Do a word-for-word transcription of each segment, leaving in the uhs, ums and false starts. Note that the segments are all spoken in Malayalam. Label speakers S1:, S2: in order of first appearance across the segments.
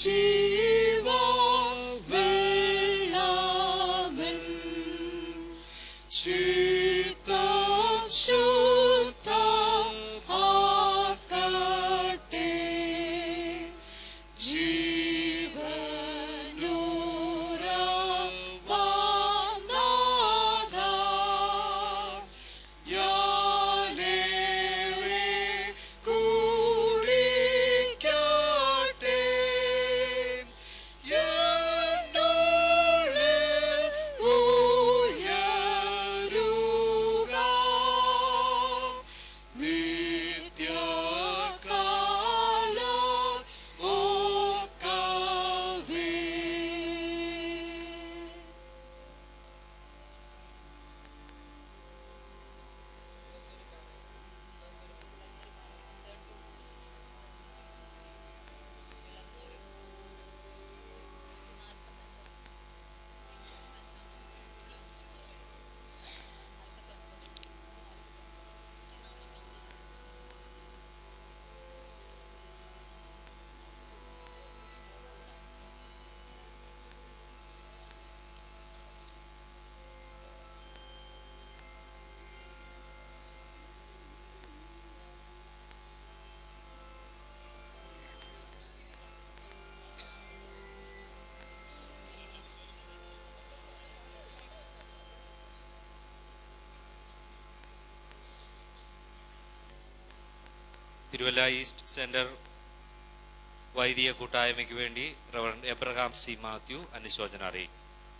S1: തിരുവല്ല ഈസ്റ്റ് സെന്റർ വൈദിക കൂട്ടായ്മയ്ക്ക് വേണ്ടി റവറൻഡ് എബ്രഹാം സി മാത്യു അനുശോചനം അറിയിക്കും.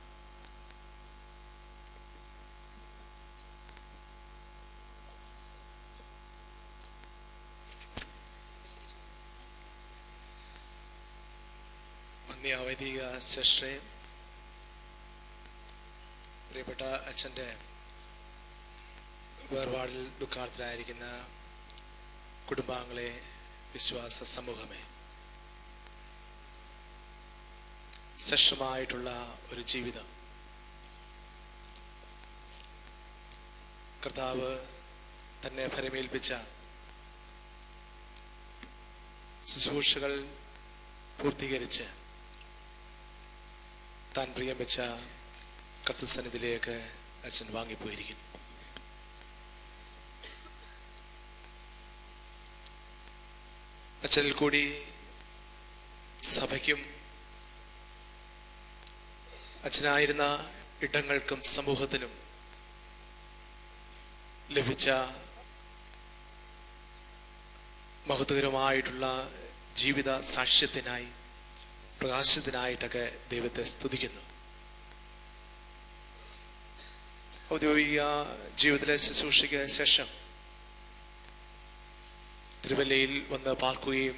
S2: വന്യ വൈദിക സിസ്റ്ററെ, പ്രിയപ്പെട്ട അച്ഛൻ്റെ വേർപാടിൽ ദുഃഖാർത്ഥരായിരിക്കുന്ന കുടുംബാംഗങ്ങളെ, വിശ്വാസ സമൂഹമേ, ശ്രേഷ്ഠമായിട്ടുള്ള ഒരു ജീവിതം കർത്താവ് തന്നെ ഫലമേൽപ്പിച്ച ശുശ്രൂഷകൾ പൂർത്തീകരിച്ച് താൻ പ്രിയം വെച്ച കർത്തൃസന്നിധിയിലേക്ക് അച്ഛൻ വാങ്ങിപ്പോയിരിക്കുന്നു. അച്ഛനിൽ കൂടി സഭയ്ക്കും അച്ഛനായിരുന്ന ഇടങ്ങൾക്കും സമൂഹത്തിനും ലഭിച്ച മഹത്വകരമായിട്ടുള്ള ജീവിത സാക്ഷ്യത്തിനായി, പ്രകാശത്തിനായിട്ടൊക്കെ ദൈവത്തെ സ്തുതിക്കുന്നു. ഔദ്യോഗിക ജീവിതത്തിലെ ശുശ്രൂഷയ്ക്ക് ശേഷം തിരുവല്ലയിൽ വന്ന് പാർക്കുകയും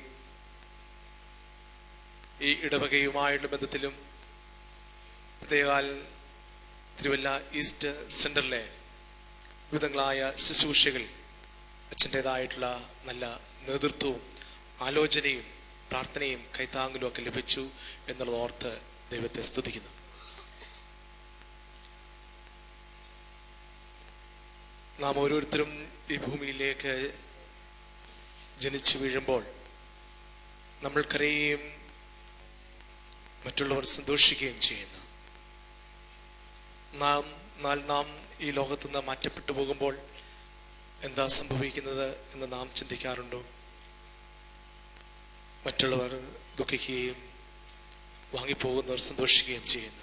S2: ഈ ഇടവകയുമായുള്ള ബന്ധത്തിലും പ്രത്യേകാൽ തിരുവല്ല ഈസ്റ്റ് സെന്ററിലെ വിവിധങ്ങളായ ശുശ്രൂഷകൾ അച്ഛൻ്റെതായിട്ടുള്ള നല്ല നേതൃത്വവും ആലോചനയും പ്രാർത്ഥനയും കൈത്താങ്ങലും ഒക്കെ ലഭിച്ചു എന്നുള്ളത് ഓർത്ത് ദൈവത്തെ സ്തുതിക്കുന്നു. നാം ഓരോരുത്തരും ഈ ഭൂമിയിലേക്ക് ജനിച്ചു വീഴുമ്പോൾ നമ്മൾ കരയുകയും മറ്റുള്ളവർ സന്തോഷിക്കുകയും ചെയ്യുന്നു. നാം എന്നാൽ നാം ഈ ലോകത്തു നിന്ന് മാറ്റപ്പെട്ടു പോകുമ്പോൾ എന്താ സംഭവിക്കുന്നത് എന്ന് നാം ചിന്തിക്കാറുണ്ടോ? മറ്റുള്ളവർ ദുഃഖിക്കുകയും വാങ്ങിപ്പോകുന്നവർ സന്തോഷിക്കുകയും ചെയ്യുന്നു.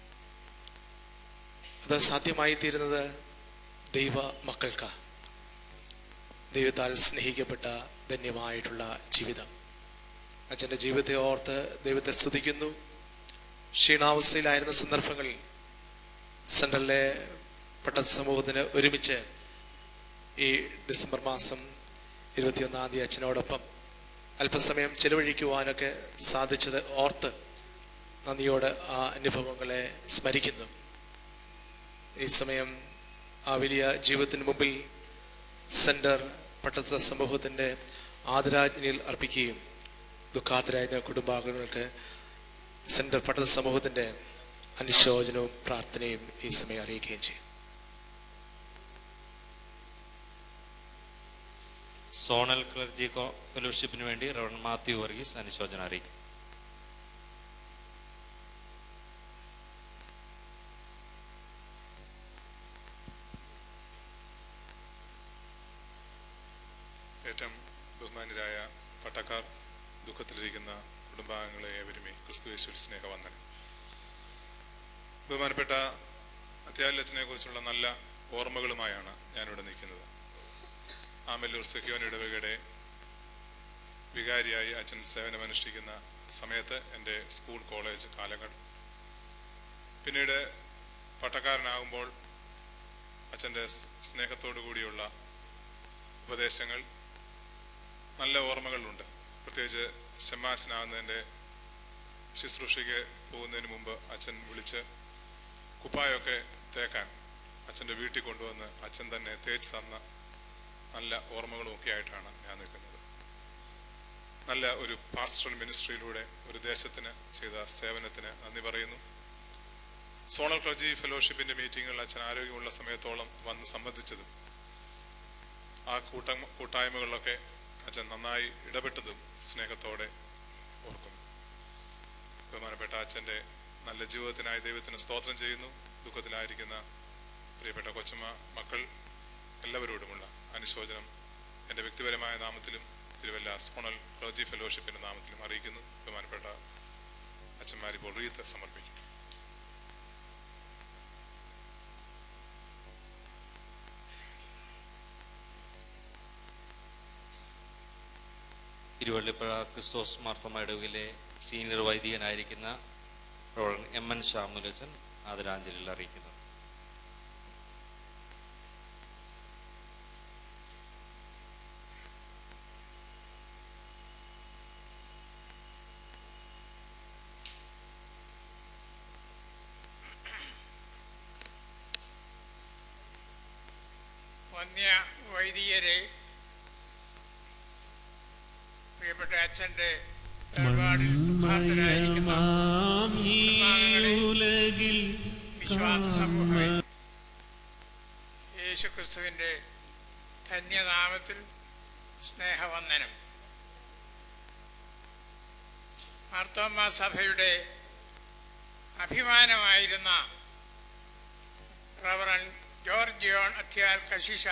S2: അത് സാധ്യമായി തീരുന്നത് ദൈവ മക്കൾക്ക്, ദൈവത്താൽ സ്നേഹിക്കപ്പെട്ട ധന്യമായിട്ടുള്ള ജീവിതം. അച്ഛൻ്റെ ജീവിതത്തെ ഓർത്ത് ദൈവത്തെ സ്തുതിക്കുന്നു. ക്ഷീണാവസ്ഥയിലായിരുന്ന സന്ദർഭങ്ങളിൽ സെൻട്രലിലെ പട്ടണ സമൂഹത്തിന് ഒരുമിച്ച് ഈ ഡിസംബർ മാസം ഇരുപത്തിയൊന്നാം തീയതി അച്ഛനോടൊപ്പം അല്പസമയം ചെലവഴിക്കുവാനൊക്കെ സാധിച്ചത് ഓർത്ത് നന്ദിയോട് ആ അനുഭവങ്ങളെ സ്മരിക്കുന്നു. ഈ സമയം ആ വലിയ ജീവിതത്തിന് മുമ്പിൽ സെൻറ്റർ പട്ടണ സമൂഹത്തിൻ്റെ ആദരാജ്ഞലിൽ അർപ്പിക്കുകയും ദുഃഖാർത്തരായ കുടുംബാംഗങ്ങൾക്ക് സെൻറ്റർ പട്ടണ സമൂഹത്തിൻ്റെ അനുശോചനവും പ്രാർത്ഥനയും ഈ സമയം അറിയിക്കുകയും ചെയ്യും.
S1: സോണൽ ക്ലർജി ഫെലോഷിപ്പിന് വേണ്ടി റവറൻഡ് മാത്യു വർഗീസ് അനുശോചനം അറിയിക്കും.
S3: ഏറ്റവും ബഹുമാന്യരായ പട്ടക്കാർ, ദുഃഖത്തിലിരിക്കുന്ന കുടുംബാംഗങ്ങളെ ഏവരുമേ ക്രിസ്തുയേശുവിൽ സ്നേഹവന്ദനം. ബഹുമാനപ്പെട്ട അത്യാലച്ചനെ കുറിച്ചുള്ള നല്ല ഓർമ്മകളുമായാണ് ഞാനിവിടെ നിൽക്കുന്നത്. ആമല്ലൂർ സെക്യോൻ ഇടവകയുടെ വികാരിയായി അച്ഛൻ സേവനമനുഷ്ഠിക്കുന്ന സമയത്ത് എൻ്റെ സ്കൂൾ കോളേജ് കാലങ്ങൾ, പിന്നീട് പട്ടക്കാരനാകുമ്പോൾ അച്ഛൻ്റെ സ്നേഹത്തോടു കൂടിയുള്ള ഉപദേശങ്ങൾ, നല്ല ഓർമ്മകളുണ്ട്. പ്രത്യേകിച്ച് ഷമ്മാശനാകുന്നതിൻ്റെ ശുശ്രൂഷയ്ക്ക് പോകുന്നതിന് മുമ്പ് അച്ഛൻ വിളിച്ച് കുപ്പായൊക്കെ തേക്കാൻ അച്ഛൻ്റെ വീട്ടിൽ കൊണ്ടുവന്ന് അച്ഛൻ തന്നെ തേച്ച് തന്ന നല്ല ഓർമ്മകളും ഒക്കെ ആയിട്ടാണ് ഞാൻ നിൽക്കുന്നത്. നല്ല ഒരു പാസ്റ്ററൽ മിനിസ്ട്രിയിലൂടെ ഒരു ദേശത്തിന് ചെയ്ത സേവനത്തിന് നന്ദി പറയുന്നു. സോണൽ ക്ലർജി ഫെലോഷിപ്പിൻ്റെ മീറ്റിങ്ങുകളിൽ അച്ഛൻ ആരോഗ്യമുള്ള സമയത്തോളം വന്ന് സംബന്ധിച്ചതും ആ കൂട്ട കൂട്ടായ്മകളിലൊക്കെ അച്ഛൻ നന്നായി ഇടപെട്ടതും സ്നേഹത്തോടെ ഓർക്കുന്നു. ബഹുമാനപ്പെട്ട അച്ഛൻ്റെ നല്ല ജീവിതത്തിനായി ദൈവത്തിന് സ്തോത്രം ചെയ്യുന്നു. ദുഃഖത്തിലായിരിക്കുന്ന പ്രിയപ്പെട്ട കൊച്ചമ്മ, മക്കൾ എല്ലാവരോടുമുള്ള അനുശോചനം എൻ്റെ വ്യക്തിപരമായ നാമത്തിലും തിരുവല്ല സോണൽ ക്ലർജി ഫെലോഷിപ്പിൻ്റെ നാമത്തിലും അറിയിക്കുന്നു. ബഹുമാനപ്പെട്ട അച്ഛന്മാരിപ്പോൾ റീത്ത് സമർപ്പിക്കും.
S1: തിരുവള്ളിപ്പുഴ ക്രിസ്തോസ് മാർത്തോമ ഇടവകയിലെ സീനിയർ വൈദികനായിരിക്കുന്ന റവറൻഡ് എം എൻ ഷാമുലച്ചൻ ആദരാഞ്ജലികൾ അറിയിക്കുന്നത്.
S4: വന്യ വൈദികരെ, പ്രിയപ്പെട്ട അച്ഛൻ്റെ വേർപാടിൽ ദുഃഖാർത്തരായിരിക്കുന്ന വിശ്വാസ സമൂഹമേ, യേശുക്രിസ്തുവിൻ്റെ ധന്യനാമത്തിൽ സ്നേഹവന്ദനം. മാർത്തോമ്മ സഭയുടെ അഭിമാനമായിരുന്ന റവറൻഡ് ജോർജ് ജോൺ അത്യാൽ കശിഷ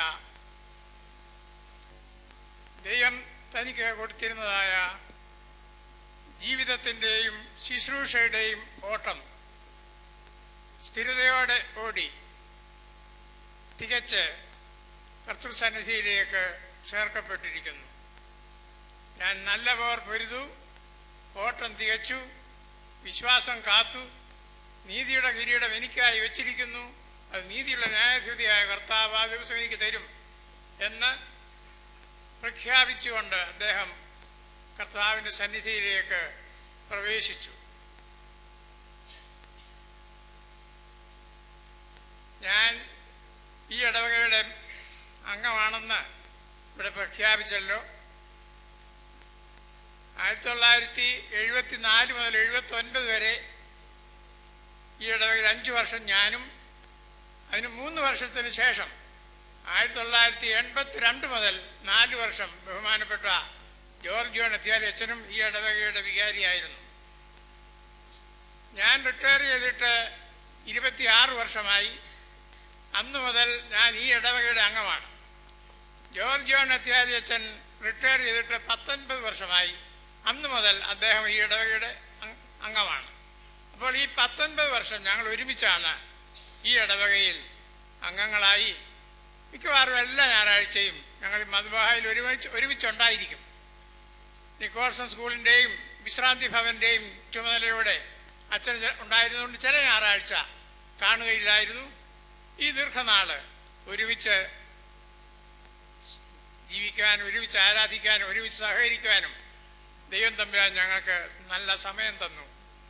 S4: ദൈവം തനിക്ക് കൊടുത്തിരുന്നതായ ജീവിതത്തിൻ്റെയും ശുശ്രൂഷയുടെയും ഓട്ടം സ്ഥിരതയോടെ ഓടി തികച്ച് കർത്തൃസന്നിധിയിലേക്ക് ചേർക്കപ്പെട്ടിരിക്കുന്നു. ഞാൻ നല്ല പോർ പൊരുതു, ഓട്ടം തികച്ചു, വിശ്വാസം കാത്തു, നീതിയുടെ കിരീടം എനിക്കായി വെച്ചിരിക്കുന്നു, അത് നീതിയുള്ള ന്യായാധിപതിയായ കർത്താവ് ആ ദിവസം എനിക്ക് തരും എന്ന് പ്രഖ്യാപിച്ചുകൊണ്ട് അദ്ദേഹം കർത്താവിൻ്റെ സന്നിധിയിലേക്ക് പ്രവേശിച്ചു. ഞാൻ ഈ ഇടവകയുടെ അംഗമാണെന്ന് ഇവിടെ പ്രഖ്യാപിച്ചല്ലോ. ആയിരത്തി തൊള്ളായിരത്തി എഴുപത്തി നാല് മുതൽ എഴുപത്തി ഒൻപത് വരെ ഈ ഇടവകയിൽ അഞ്ച് വർഷം ഞാനും, അതിന് മൂന്ന് വർഷത്തിന് ശേഷം ആയിരത്തി തൊള്ളായിരത്തി എൺപത്തി രണ്ട് മുതൽ നാല് വർഷം ബഹുമാനപ്പെട്ട ജോർജ് ജോൺ അത്യാലി അച്ഛനും ഈ ഇടവകയുടെ വികാരിയായിരുന്നു. ഞാൻ റിട്ടയർ ചെയ്തിട്ട് ഇരുപത്തിയാറ് വർഷമായി. അന്ന് മുതൽ ഞാൻ ഈ ഇടവകയുടെ അംഗമാണ്. ജോർജ് ജോൺ അത്യാലി അച്ഛൻ റിട്ടയർ ചെയ്തിട്ട് പത്തൊൻപത് വർഷമായി. അന്ന് മുതൽ അദ്ദേഹം ഈ ഇടവകയുടെ അംഗമാണ്. അപ്പോൾ ഈ പത്തൊൻപത് വർഷം ഞങ്ങൾ ഒരുമിച്ചാണ് ഈ ഇടവകയിൽ അംഗങ്ങളായി. മിക്കവാറും എല്ലാ ഞായറാഴ്ചയും ഞങ്ങൾ മദ്ബഹായിൽ ഒരുമിച്ച് ഒരുമിച്ചുണ്ടായിരിക്കും. നിക്കോൾസൺ സ്കൂളിൻ്റെയും വിശ്രാന്തി ഭവൻ്റെയും ചുമതലയോടെ അച്ഛൻ ഉണ്ടായിരുന്നുകൊണ്ട് ചില ഞായറാഴ്ച കാണുകയില്ലായിരുന്നു. ഈ ദീർഘനാൾ ഒരുമിച്ച് ജീവിക്കാനും ഒരുമിച്ച് ആരാധിക്കാനും ഒരുമിച്ച് സഹകരിക്കുവാനും ദൈവം തമ്പുരാൻ ഞങ്ങൾക്ക് നല്ല സമയം തന്നു.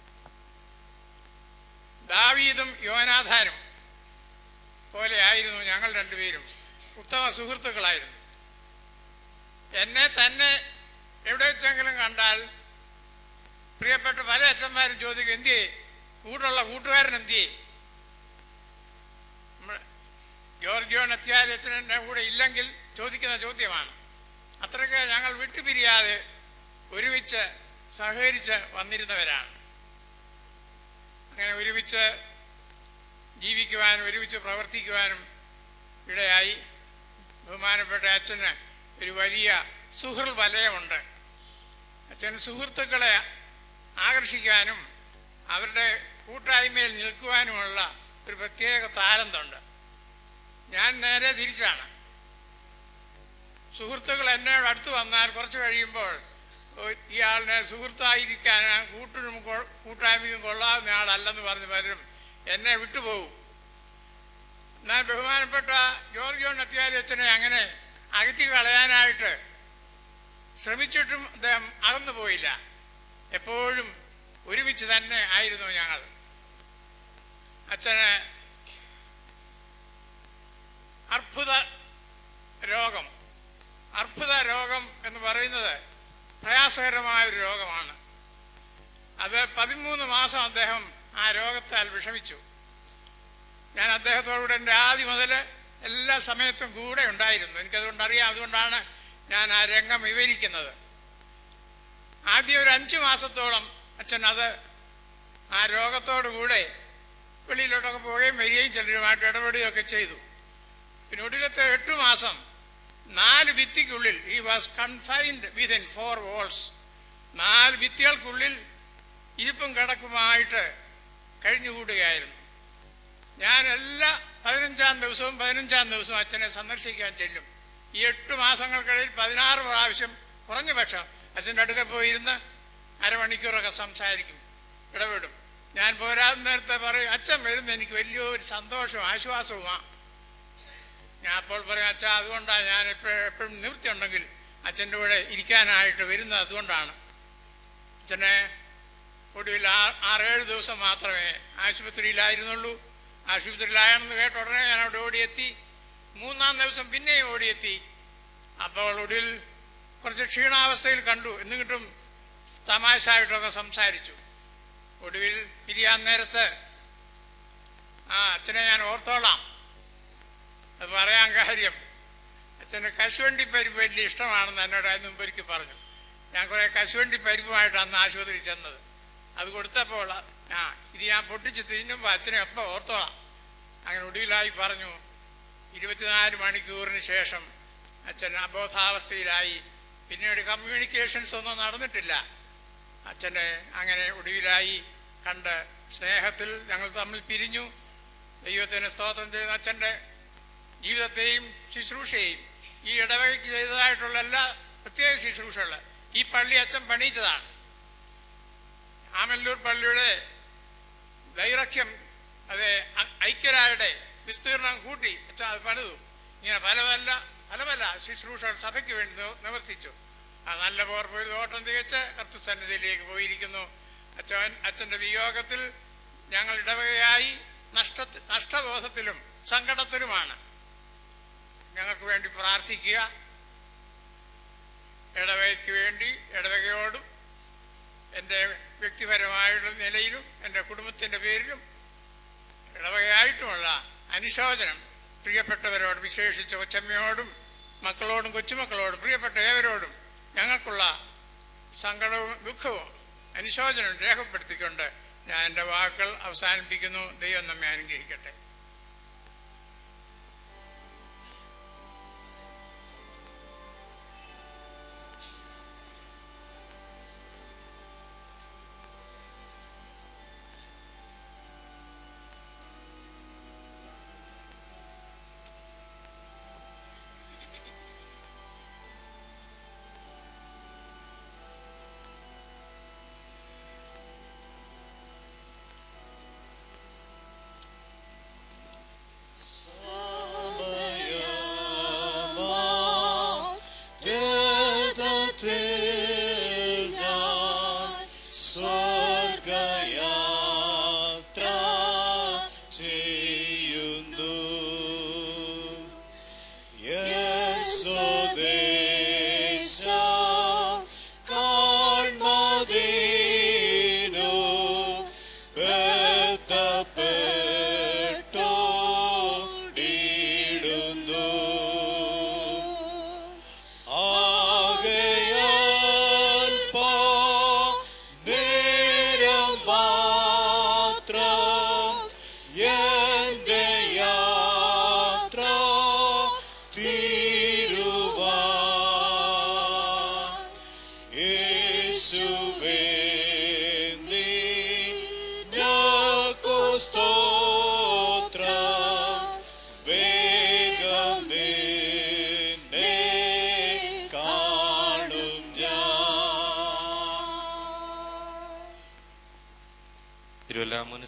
S4: ദാവീദും യോനാഥാനും പോലെ ആയിരുന്നു ഞങ്ങൾ രണ്ടുപേരും. ഉത്തമ സുഹൃത്തുക്കളായിരുന്നു. എന്നെ തന്നെ എവിടെ വെച്ചെങ്കിലും കണ്ടാൽ പ്രിയപ്പെട്ട പല അച്ഛന്മാരും ചോദിക്കും, എന്തിയേ കൂടുള്ള കൂട്ടുകാരൻ എന്തിയേ? ജോർജ് ജോൺ അത്യാലി അച്ഛൻ്റെ കൂടെ ഇല്ലെങ്കിൽ ചോദിക്കുന്ന ചോദ്യമാണ്. അത്രയ്ക്ക് ഞങ്ങൾ വിട്ടുപിരിയാതെ ഒരുമിച്ച് സഹകരിച്ച് വന്നിരുന്നവരാണ്. അങ്ങനെ ഒരുമിച്ച് ജീവിക്കുവാനും ഒരുമിച്ച് പ്രവർത്തിക്കുവാനും ഇടയായി. ബഹുമാനപ്പെട്ട അച്ഛന് ഒരു വലിയ സുഹൃൽ വലയമുണ്ട്. അച്ഛൻ സുഹൃത്തുക്കളെ ആകർഷിക്കാനും അവരുടെ കൂട്ടായ്മയിൽ നിൽക്കുവാനുമുള്ള ഒരു പ്രത്യേക താലന്തുണ്ട്. ഞാൻ നേരെ തിരിച്ചാണ്. സുഹൃത്തുക്കൾ എന്നോട് അടുത്ത് വന്നാൽ കുറച്ച് കഴിയുമ്പോൾ ഇയാളിനെ സുഹൃത്തായിരിക്കാൻ കൂട്ടിനും കൂട്ടായ്മയും കൊള്ളാവുന്ന ആളല്ലെന്ന് പറഞ്ഞ് പലരും എന്നെ വിട്ടുപോകും. എന്നാൽ ബഹുമാനപ്പെട്ട ജോർജ് ജോൺ നത്തിയാരി അച്ഛനെ അങ്ങനെ അകറ്റി കളയാനായിട്ട് ശ്രമിച്ചിട്ടും അദ്ദേഹം അകന്നു പോയില്ല. എപ്പോഴും ഒരുമിച്ച് തന്നെ ആയിരുന്നു ഞങ്ങൾ. അച്ഛന് അർബുദ രോഗം അർബുദ രോഗം എന്ന് പറയുന്നത് പ്രയാസകരമായ ഒരു രോഗമാണ്. അത് പതിമൂന്ന് മാസം അദ്ദേഹം ആ രോഗത്താൽ വിഷമിച്ചു. ഞാൻ അദ്ദേഹത്തോടുകൂടെ എൻ്റെ ആദ്യം മുതൽ എല്ലാ സമയത്തും കൂടെ ഉണ്ടായിരുന്നു. എനിക്കതുകൊണ്ട് അറിയാം. അതുകൊണ്ടാണ് ഞാൻ ആ രംഗം വിവരിക്കുന്നത്. ആദ്യം ഒരു അഞ്ചു മാസത്തോളം അച്ഛൻ അത് ആ രോഗത്തോടു കൂടെ വെളിയിലോട്ടൊക്കെ പോവുകയും വരികയും ചിലരുമായിട്ട് ഇടപെടുകയൊക്കെ ചെയ്തു. പിന്നെ ഒടുവിലത്തെ എട്ടു മാസം നാല് ഭിത്തിക്കുള്ളിൽ ഈ was confined within four walls. നാല് ഭിത്തികൾക്കുള്ളിൽ ഇരിപ്പും കിടക്കുമായിട്ട് കഴിഞ്ഞുകൂടുകയായിരുന്നു. ഞാൻ എല്ലാ പതിനഞ്ചാം ദിവസവും പതിനഞ്ചാം ദിവസവും അച്ഛനെ സന്ദർശിക്കാൻ ചെല്ലും. ഈ എട്ട് മാസങ്ങൾക്കിടയിൽ പതിനാറ് പ്രാവശ്യം കുറഞ്ഞ പക്ഷം അച്ഛൻ്റെ അടുക്ക പോയിരുന്ന് അരമണിക്കൂറൊക്കെ സംസാരിക്കും, ഇടപെടും. ഞാൻ പോരാതെ നേരത്തെ പറയും, അച്ഛൻ വരുന്ന എനിക്ക് വലിയൊരു സന്തോഷവും ആശ്വാസവുമാണ്. ഞാൻ അപ്പോൾ പറയും, അച്ഛാ അതുകൊണ്ടാണ് ഞാൻ എപ്പോഴും എപ്പോഴും നിവൃത്തി ഉണ്ടെങ്കിൽ അച്ഛൻ്റെ കൂടെ ഇരിക്കാനായിട്ട് വരുന്നത്. അതുകൊണ്ടാണ്. അച്ഛനെ ഒടുവിൽ ആ ആറേഴ് ദിവസം മാത്രമേ ആശുപത്രിയിലായിരുന്നുള്ളൂ. ആശുപത്രിയിലാണെന്ന് കേട്ട ഉടനെ ഞാൻ അവിടെ ഓടിയെത്തി. മൂന്നാം ദിവസം പിന്നെയും ഓടിയെത്തി. അപ്പോൾ ഒടുവിൽ കുറച്ച് ക്ഷീണാവസ്ഥയിൽ കണ്ടു. എന്നിട്ടും തമാശായിട്ടൊക്കെ സംസാരിച്ചു. ഒടുവിൽ പിരിയാൻ നേരത്ത് ആ അച്ഛനെ ഞാൻ ഓർത്തോളാം. അത് പറയാൻ കാര്യം, അച്ഛന് കശുവണ്ടി പരിപ്പ് വലിയ ഇഷ്ടമാണെന്ന് എന്നോട് അതിന് മുമ്പ് ഒരിക്കൽ പറഞ്ഞു. ഞാൻ കുറേ കശുവണ്ടി പരിപ്പുമായിട്ട് അന്ന് ആശുപത്രിയിൽ ചെന്നത്. അത് കൊടുത്തപ്പോൾ ആ ഇത് ഞാൻ പൊട്ടിച്ച് തിന്നുമ്പോൾ അച്ഛനെ എപ്പോൾ ഓർത്തോളാം. അങ്ങനെ ഒടുവിലായി പറഞ്ഞു. ഇരുപത്തിനാല് മണിക്കൂറിന് ശേഷം അച്ഛൻ അബോധാവസ്ഥയിലായി. പിന്നീട് കമ്മ്യൂണിക്കേഷൻസ് ഒന്നും നടന്നിട്ടില്ല. അച്ഛൻ്റെ അങ്ങനെ ഒടുവിലായി കണ്ട് സ്നേഹത്തിൽ ഞങ്ങൾ തമ്മിൽ പിരിഞ്ഞു. ദൈവത്തിന് സ്തോത്രം ചെയ്ത അച്ഛൻ്റെ ജീവിതത്തെയും ശുശ്രൂഷയെയും ഈ ഇടവകയ്ക്ക് ചെയ്തതായിട്ടുള്ള എല്ലാ പ്രത്യേക ശുശ്രൂഷകൾ ഈ പള്ളി അച്ഛൻ പണിയിച്ചതാണ്. ആമല്ലൂർ പള്ളിയുടെ ദൈർഘ്യം അതെ ഐക്യരായുടെ വിസ്തീർണം കൂട്ടി അച്ഛൻ അത് പണിതു. ഇങ്ങനെ പല പല പല പല ശുശ്രൂഷകൾ സഭയ്ക്ക് വേണ്ടി നിവർത്തിച്ചു. ആ നല്ല പോർ പോയി ഓട്ടം തികച്ച് കർത്തൃസന്നിധിയിലേക്ക് പോയിരിക്കുന്നു. അച്ഛൻ അച്ഛൻ്റെ വിയോഗത്തിൽ ഞങ്ങൾ ഇടവകയായി നഷ്ട നഷ്ടബോധത്തിലും സങ്കടത്തിലുമാണ്. ഞങ്ങൾക്ക് വേണ്ടി പ്രാർത്ഥിക്കുക. ഇടവകയ്ക്ക് വേണ്ടി ഇടവകയോടും എൻ്റെ വ്യക്തിപരമായുള്ള നിലയിലും എൻ്റെ കുടുംബത്തിൻ്റെ പേരിലും ഇടവകയായിട്ടുമുള്ള അനുശോചനം പ്രിയപ്പെട്ടവരോട്, വിശേഷിച്ച് കൊച്ചമ്മയോടും മക്കളോടും കൊച്ചുമക്കളോടും പ്രിയപ്പെട്ട ഏവരോടും ഞങ്ങൾക്കുള്ള സങ്കടവും ദുഃഖവും അനുശോചനവും രേഖപ്പെടുത്തിക്കൊണ്ട് ഞാൻ എൻ്റെ വാക്കുകൾ അവസാനിപ്പിക്കുന്നു. ദൈവം നമ്മെ അനുഗ്രഹിക്കട്ടെ.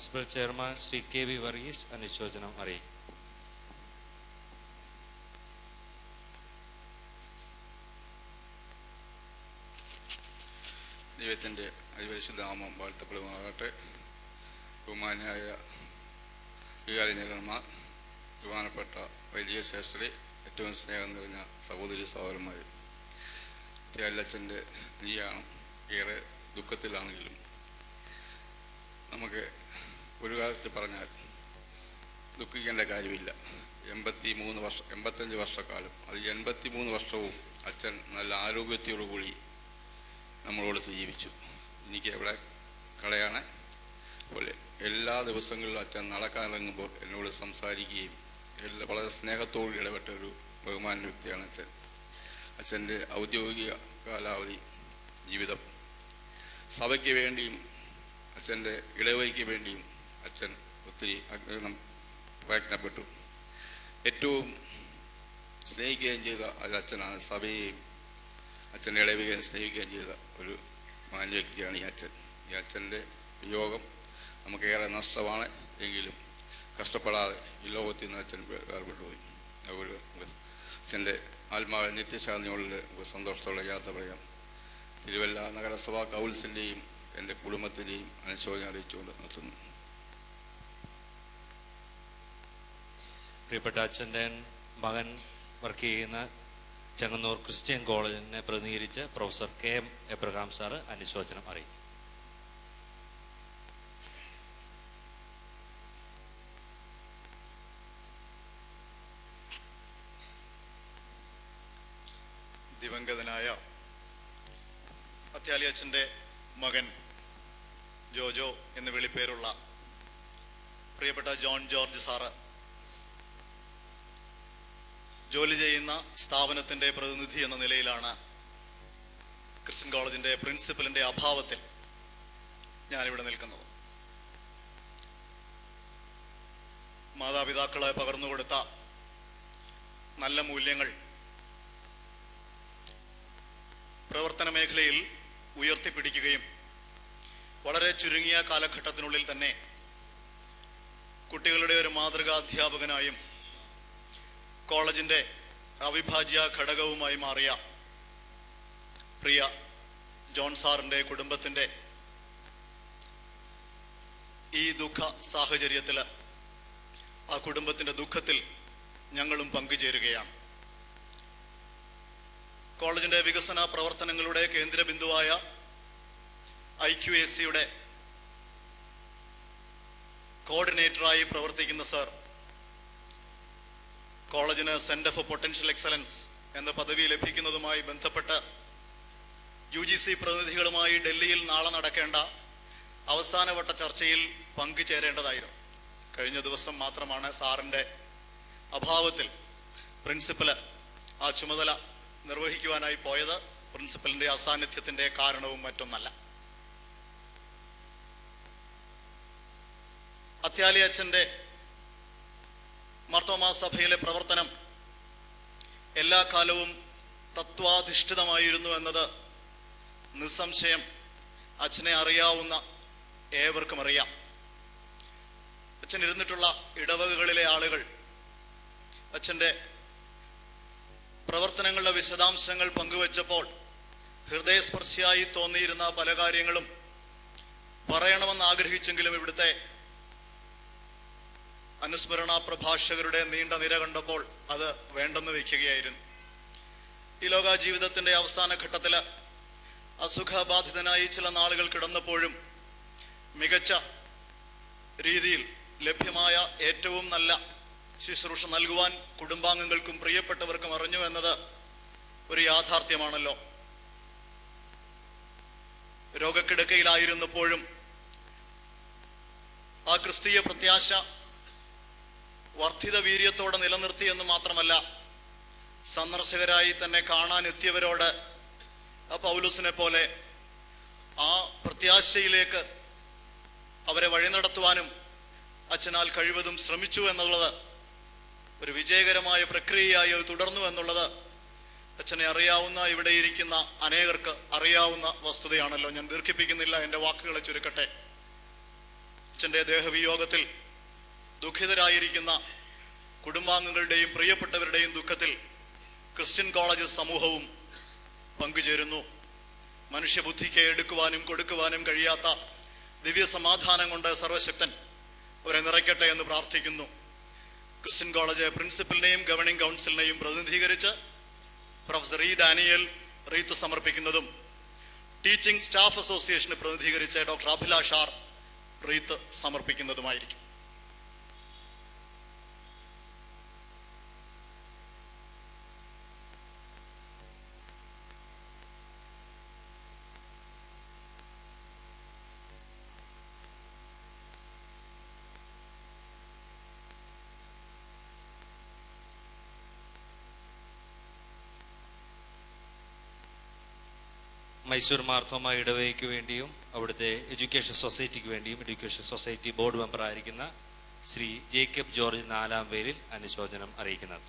S1: Municipal chairman Shri K V Varghese അനുശോചനം അറിയിക്കും.
S5: ദൈവത്തിൻ്റെ അതിപരിശുദ്ധനാമം വാഴ്ത്തപ്പെടുമാറാകട്ടെ. ബഹുമാന്യായ വികാരിനിരന്മാർ, ബഹുമാനപ്പെട്ട വൈദിക ശ്രേഷ്ഠരെ, ഏറ്റവും സ്നേഹം നിറഞ്ഞ സഹോദരി സഹോദരന്മാർ, ത്യാലച്ചൻ്റെ നിര്യാണം ഏറെ ദുഃഖത്തിലാണെങ്കിലും നമുക്ക് ഒരു കാലത്ത് പറഞ്ഞാൽ ദുഃഖിക്കേണ്ട കാര്യമില്ല. എൺപത്തി മൂന്ന് വർഷം എൺപത്തഞ്ച് വർഷക്കാലം, അത് എൺപത്തി മൂന്ന് വർഷവും അച്ഛൻ നല്ല ആരോഗ്യത്തോടുകൂടി നമ്മളോട് ജീവിച്ചു. എനിക്ക് എവിടെ കളയാണ് പോലെ എല്ലാ ദിവസങ്ങളിലും അച്ഛൻ നടക്കാനിറങ്ങുമ്പോൾ എന്നോട് സംസാരിക്കുകയും എല്ലാ വളരെ സ്നേഹത്തോട് ഇടപെട്ട ഒരു ബഹുമാന വ്യക്തിയാണ് അച്ഛൻ. അച്ഛൻ്റെ ഔദ്യോഗിക കാലാവധി ജീവിതം സഭയ്ക്ക് വേണ്ടിയും അച്ഛൻ്റെ ഇടവയ്ക്ക് വേണ്ടിയും അച്ഛൻ ഒത്തിരി പ്രയത്നപ്പെട്ടു. ഏറ്റവും സ്നേഹിക്കുകയും ചെയ്ത ഒരു അച്ഛനാണ്. സഭയെയും അച്ഛൻ്റെ ഇടവകയെ സ്നേഹിക്കുകയും ചെയ്ത ഒരു മാന്യ വ്യക്തിയാണ് ഈ അച്ഛൻ. ഈ അച്ഛൻ്റെ യോഗം നമുക്കേറെ നഷ്ടമാണ്. എങ്കിലും കഷ്ടപ്പെടാതെ ഈ ലോകത്തിൽ നിന്ന് അച്ഛൻ വേർപെട്ടു പോയി. അതുപോലെ അച്ഛൻ്റെ ആത്മാവ് നിത്യശാന്തിയോടുള്ള സന്തോഷത്തോടെ യാത്ര പറയാം. തിരുവല്ല നഗരസഭാ കൗൺസിലിൻ്റെയും എൻ്റെ കുടുംബത്തിൻ്റെയും അനുശോചനം അറിയിച്ചുകൊണ്ട് നിർത്തുന്നു.
S1: പ്രിയപ്പെട്ട അച്ഛൻ്റെ മകൻ വർക്ക് ചെയ്യുന്ന ചെങ്ങന്നൂർ ക്രിസ്ത്യൻ കോളേജിനെ പ്രതിനിധീകരിച്ച് professor K M Abraham sir അനുശോചനം അറിയിക്കും.
S6: ദിവംഗതനായ അത്യാലി അച്ഛൻ്റെ മകൻ ജോജോ എന്ന് വിളിപ്പേരുള്ള പ്രിയപ്പെട്ട ജോൺ ജോർജ് സാറ് ജോലി ചെയ്യുന്ന സ്ഥാപനത്തിൻ്റെ പ്രതിനിധി എന്ന നിലയിലാണ് ക്രിസ്ത്യൻ കോളേജിൻ്റെ പ്രിൻസിപ്പലിൻ്റെ അഭാവത്തിൽ ഞാനിവിടെ നിൽക്കുന്നത്. മാതാപിതാക്കളെ പകർന്നുകൊടുത്ത നല്ല മൂല്യങ്ങൾ പ്രവർത്തന മേഖലയിൽ ഉയർത്തിപ്പിടിക്കുകയും വളരെ ചുരുങ്ങിയ കാലഘട്ടത്തിനുള്ളിൽ തന്നെ കുട്ടികളുടെ ഒരു മാതൃകാ അധ്യാപകനായും കോളേജിൻ്റെ അവിഭാജ്യ ഘടകവുമായി മാറിയ പ്രിയ ജോൺ സാറിൻ്റെ കുടുംബത്തിൻ്റെ ഈ ദുഃഖ സാഹചര്യത്തിൽ ആ കുടുംബത്തിൻ്റെ ദുഃഖത്തിൽ ഞങ്ങളും പങ്കുചേരുകയാണ്. കോളേജിൻ്റെ വികസന പ്രവർത്തനങ്ങളുടെ കേന്ദ്രബിന്ദുവായ ഐ ക്യു എ സിയുടെ കോർഡിനേറ്ററായി പ്രവർത്തിക്കുന്ന സർ കോളേജിന് സെന്റർ ഫോർ പൊട്ടൻഷ്യൽ എക്സലൻസ് എന്ന പദവി ലഭിക്കുന്നതുമായി ബന്ധപ്പെട്ട് യു ജി സി പ്രതിനിധികളുമായി ഡൽഹിയിൽ നാളെ നടക്കേണ്ട അവസാനവട്ട ചർച്ചയിൽ പങ്കുചേരേണ്ടതായിരുന്നു. കഴിഞ്ഞ ദിവസം മാത്രമാണ് സാറിൻ്റെ അഭാവത്തിൽ പ്രിൻസിപ്പല് ആ ചുമതല നിർവഹിക്കുവാനായി പോയത്. പ്രിൻസിപ്പലിൻ്റെ അസാന്നിധ്യത്തിൻ്റെ കാരണവും മറ്റൊന്നല്ല. അത്യാലി അച്ഛൻ്റെ മാർത്തോമാ സഭയിലെ പ്രവർത്തനം എല്ലാ കാലവും തത്വാധിഷ്ഠിതമായിരുന്നു എന്നത് നിസ്സംശയം അച്ഛനെ അറിയാവുന്ന ഏവർക്കും അറിയാം. അച്ഛൻ ഇരുന്നിട്ടുള്ള ഇടവകകളിലെ ആളുകൾ അച്ഛൻ്റെ പ്രവർത്തനങ്ങളുടെ വിശദാംശങ്ങൾ പങ്കുവച്ചപ്പോൾ ഹൃദയസ്പർശിയായി തോന്നിയിരുന്ന പല കാര്യങ്ങളും പറയണമെന്ന് ആഗ്രഹിച്ചെങ്കിലും ഇവിടുത്തെ അനുസ്മരണ പ്രഭാഷകരുടെ നീണ്ട നിര കണ്ടപ്പോൾ അത് വേണ്ടെന്ന് വയ്ക്കുകയായിരുന്നു. ഈ ലോക ജീവിതത്തിൻ്റെ അവസാന ഘട്ടത്തിൽ അസുഖബാധിതനായി ചില നാളുകൾ കിടന്നപ്പോഴും മികച്ച രീതിയിൽ ലഭ്യമായ ഏറ്റവും നല്ല ശുശ്രൂഷ നൽകുവാൻ കുടുംബാംഗങ്ങൾക്കും പ്രിയപ്പെട്ടവർക്കും അറിഞ്ഞു എന്നത് ഒരു യാഥാർത്ഥ്യമാണല്ലോ. രോഗക്കിടക്കയിലായിരുന്നപ്പോഴും ആ ക്രിസ്തീയ പ്രത്യാശ വർദ്ധിത വീര്യത്തോടെ നിലനിർത്തി എന്ന് മാത്രമല്ല, സന്ദർശകരായി തന്നെ കാണാൻ എത്തിയവരോട് ആ പൗലോസിനെ പോലെ ആ പ്രത്യാശയിലേക്ക് അവരെ വഴി നടത്തുവാനും അച്ഛനാൽ കഴിവതും ശ്രമിച്ചു എന്നുള്ളത് ഒരു വിജയകരമായ പ്രക്രിയയായി അത് തുടർന്നു എന്നുള്ളത് അച്ഛനെ അറിയാവുന്ന ഇവിടെ ഇരിക്കുന്ന അനേകർക്ക് അറിയാവുന്ന വസ്തുതയാണല്ലോ. ഞാൻ ദീർഘിപ്പിക്കുന്നില്ല, എൻ്റെ വാക്കുകളെ ചുരുക്കട്ടെ. അച്ഛൻ്റെ ദേഹവിയോഗത്തിൽ ദുഃഖിതരായിരിക്കുന്ന കുടുംബാംഗങ്ങളുടെയും പ്രിയപ്പെട്ടവരുടെയും ദുഃഖത്തിൽ ക്രിസ്ത്യൻ കോളേജ് സമൂഹവും പങ്കുചേരുന്നു. മനുഷ്യബുദ്ധിക്ക് എടുക്കുവാനും കൊടുക്കുവാനും കഴിയാത്ത ദിവ്യ സമാധാനം കൊണ്ട് സർവശക്തൻ അവരെ നിറയ്ക്കട്ടെ എന്ന് പ്രാർത്ഥിക്കുന്നു. ക്രിസ്ത്യൻ കോളേജ് പ്രിൻസിപ്പലിനെയും ഗവർണിംഗ് കൗൺസിലിനെയും പ്രതിനിധീകരിച്ച് പ്രൊഫസർ ഇ ഡാനിയൽ റീത്ത് സമർപ്പിക്കുന്നതും ടീച്ചിങ് സ്റ്റാഫ് അസോസിയേഷനെ പ്രതിനിധീകരിച്ച് ഡോക്ടർ അഭിലാഷ് ആർ റീത്ത് സമർപ്പിക്കുന്നതുമായിരിക്കും.
S1: മൈസൂർ മാർത്തോമ ഇടവകയ്ക്ക് വേണ്ടിയും അവിടുത്തെ എഡ്യൂക്കേഷൻ സൊസൈറ്റിക്ക് വേണ്ടിയും എഡ്യൂക്കേഷൻ സൊസൈറ്റി ബോർഡ് മെമ്പറായിരിക്കുന്ന ശ്രീ ജേക്കബ് ജോർജ് നാലാം പേരിൽ അനുശോചനം അറിയിക്കുന്നത്.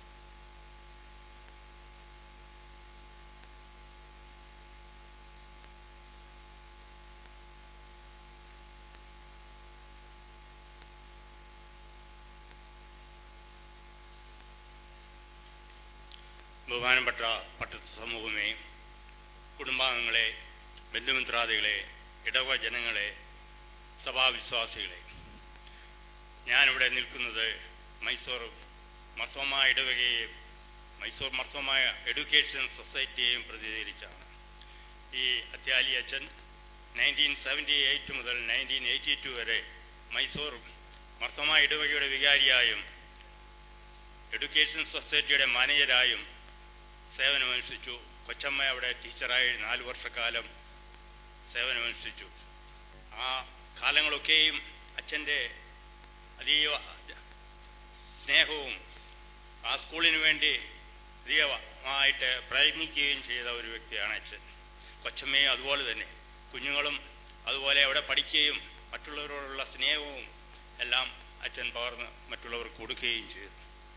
S7: ബഹുമാനപ്പെട്ട പട്ടത്ത സമൂഹമേ, കുടുംബാംഗങ്ങളെ, ബന്ധുമിത്രാദികളെ, ഇടവക ജനങ്ങളെ, സഭാവിശ്വാസികളെ, ഞാനിവിടെ നിൽക്കുന്നത് മൈസൂർ മർത്തോമ ഇടവകയെയും മൈസൂർ മർത്തോമ എഡ്യൂക്കേഷൻ സൊസൈറ്റിയെയും പ്രതിനിധീകരിച്ചാണ്. ഈ അത്യാലി അച്ഛൻ നയൻറ്റീൻ സെവൻറ്റി എയ്റ്റ് മുതൽ നയൻറ്റീൻ എയ്റ്റി ടു വരെ മൈസൂർ മർത്തോമ ഇടവകയുടെ വികാരിയായും എഡ്യൂക്കേഷൻ സൊസൈറ്റിയുടെ മാനേജരായും സേവനമനുഷ്ഠിച്ചു. കൊച്ചമ്മ അവിടെ ടീച്ചറായി നാല് വർഷക്കാലം സേവനമനുഷ്ഠിച്ചു. ആ കാലങ്ങളൊക്കെയും അച്ഛൻ്റെ അതീവ സ്നേഹവും ആ സ്കൂളിന് വേണ്ടി അതീവമായിട്ട് പ്രയത്നിക്കുകയും ചെയ്ത ഒരു വ്യക്തിയാണ് അച്ഛൻ. കൊച്ചമ്മയും അതുപോലെ തന്നെ കുഞ്ഞുങ്ങളും അതുപോലെ അവിടെ പഠിക്കുകയും മറ്റുള്ളവരോടുള്ള സ്നേഹവും എല്ലാം അച്ഛൻ പകർന്ന് മറ്റുള്ളവർക്ക് കൊടുക്കുകയും ചെയ്തു.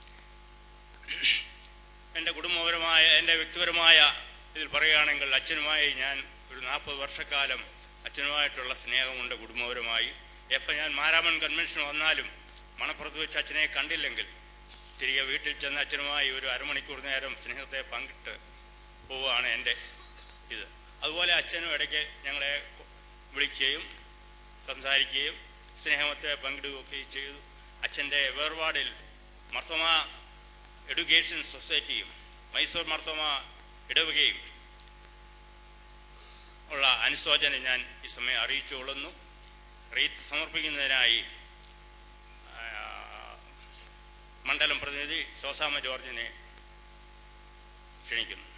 S7: എൻ്റെ കുടുംബപരമായ എൻ്റെ വ്യക്തിപരമായ ഇതിൽ പറയുകയാണെങ്കിൽ അച്ഛനുമായി ഞാൻ ഒരു നാൽപ്പത് വർഷക്കാലം അച്ഛനുമായിട്ടുള്ള സ്നേഹമുണ്ട്. കുടുംബപരമായി എപ്പോൾ ഞാൻ മാരാമൺ കൺവെൻഷൻ വന്നാലും മണപ്പുറത്ത് വെച്ച് അച്ഛനെ കണ്ടില്ലെങ്കിൽ തിരികെ വീട്ടിൽ ചെന്ന് അച്ഛനുമായി ഒരു അരമണിക്കൂർ നേരം സ്നേഹത്തെ പങ്കിട്ട് പോവുകയാണ് എൻ്റെ ഇത്. അതുപോലെ അച്ഛനും ഇടയ്ക്ക് ഞങ്ങളെ വിളിക്കുകയും സംസാരിക്കുകയും സ്നേഹത്തെ പങ്കിടുകയൊക്കെ ചെയ്തു. അച്ഛൻ്റെ വേർപാടിൽ മർത്തോമ എഡ്യൂക്കേഷൻ സൊസൈറ്റിയും മൈസൂർ മർത്തോമ ഇടവകയും ഉള്ള അനുശോചനം ഞാൻ ഈ സമയം അറിയിച്ചുകൊള്ളുന്നു. റീത്ത് സമർപ്പിക്കുന്നതിനായി മണ്ഡലം പ്രതിനിധി സോസാമ ജോർജിനെ ക്ഷണിക്കുന്നു.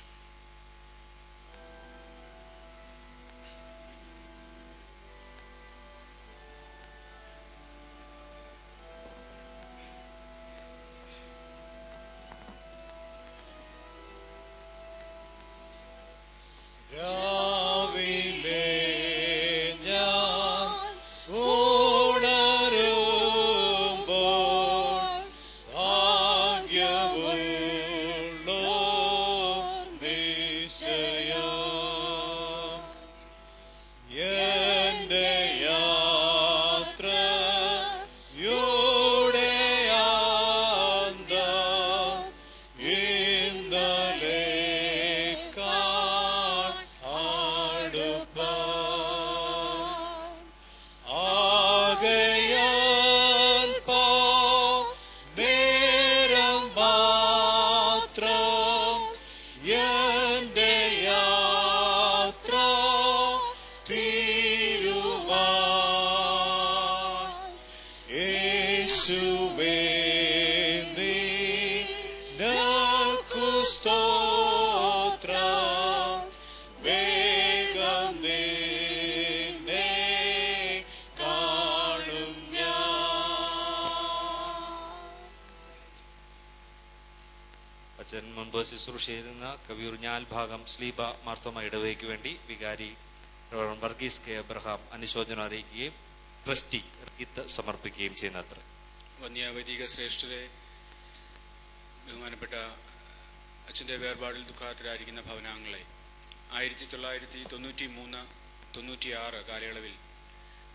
S1: അച്ഛൻ മുൻപ് ശുശ്രൂഷ ചെയ്യുന്ന കവിയൂർഞ്ഞാൽ ഭാഗം സ്ലീബ മാർത്തോമ ഇടവകയ്ക്ക് വേണ്ടി വികാരി വർഗീസ് കെ അബ്രഹാം അനുശോചനം അറിയിക്കുകയും ട്രസ്റ്റി റീത്ത് സമർപ്പിക്കുകയും ചെയ്യുന്നത്ര.
S8: വന്യാവൈദിക ശ്രേഷ്ഠരെ, ബഹുമാനപ്പെട്ട അച്ഛൻ്റെ വേർപാടിൽ ദുഃഖാതരായിരിക്കുന്ന ഭവനാംഗങ്ങളെ, ആയിരത്തി തൊള്ളായിരത്തി തൊണ്ണൂറ്റി മൂന്ന് തൊണ്ണൂറ്റി ആറ് കാലയളവിൽ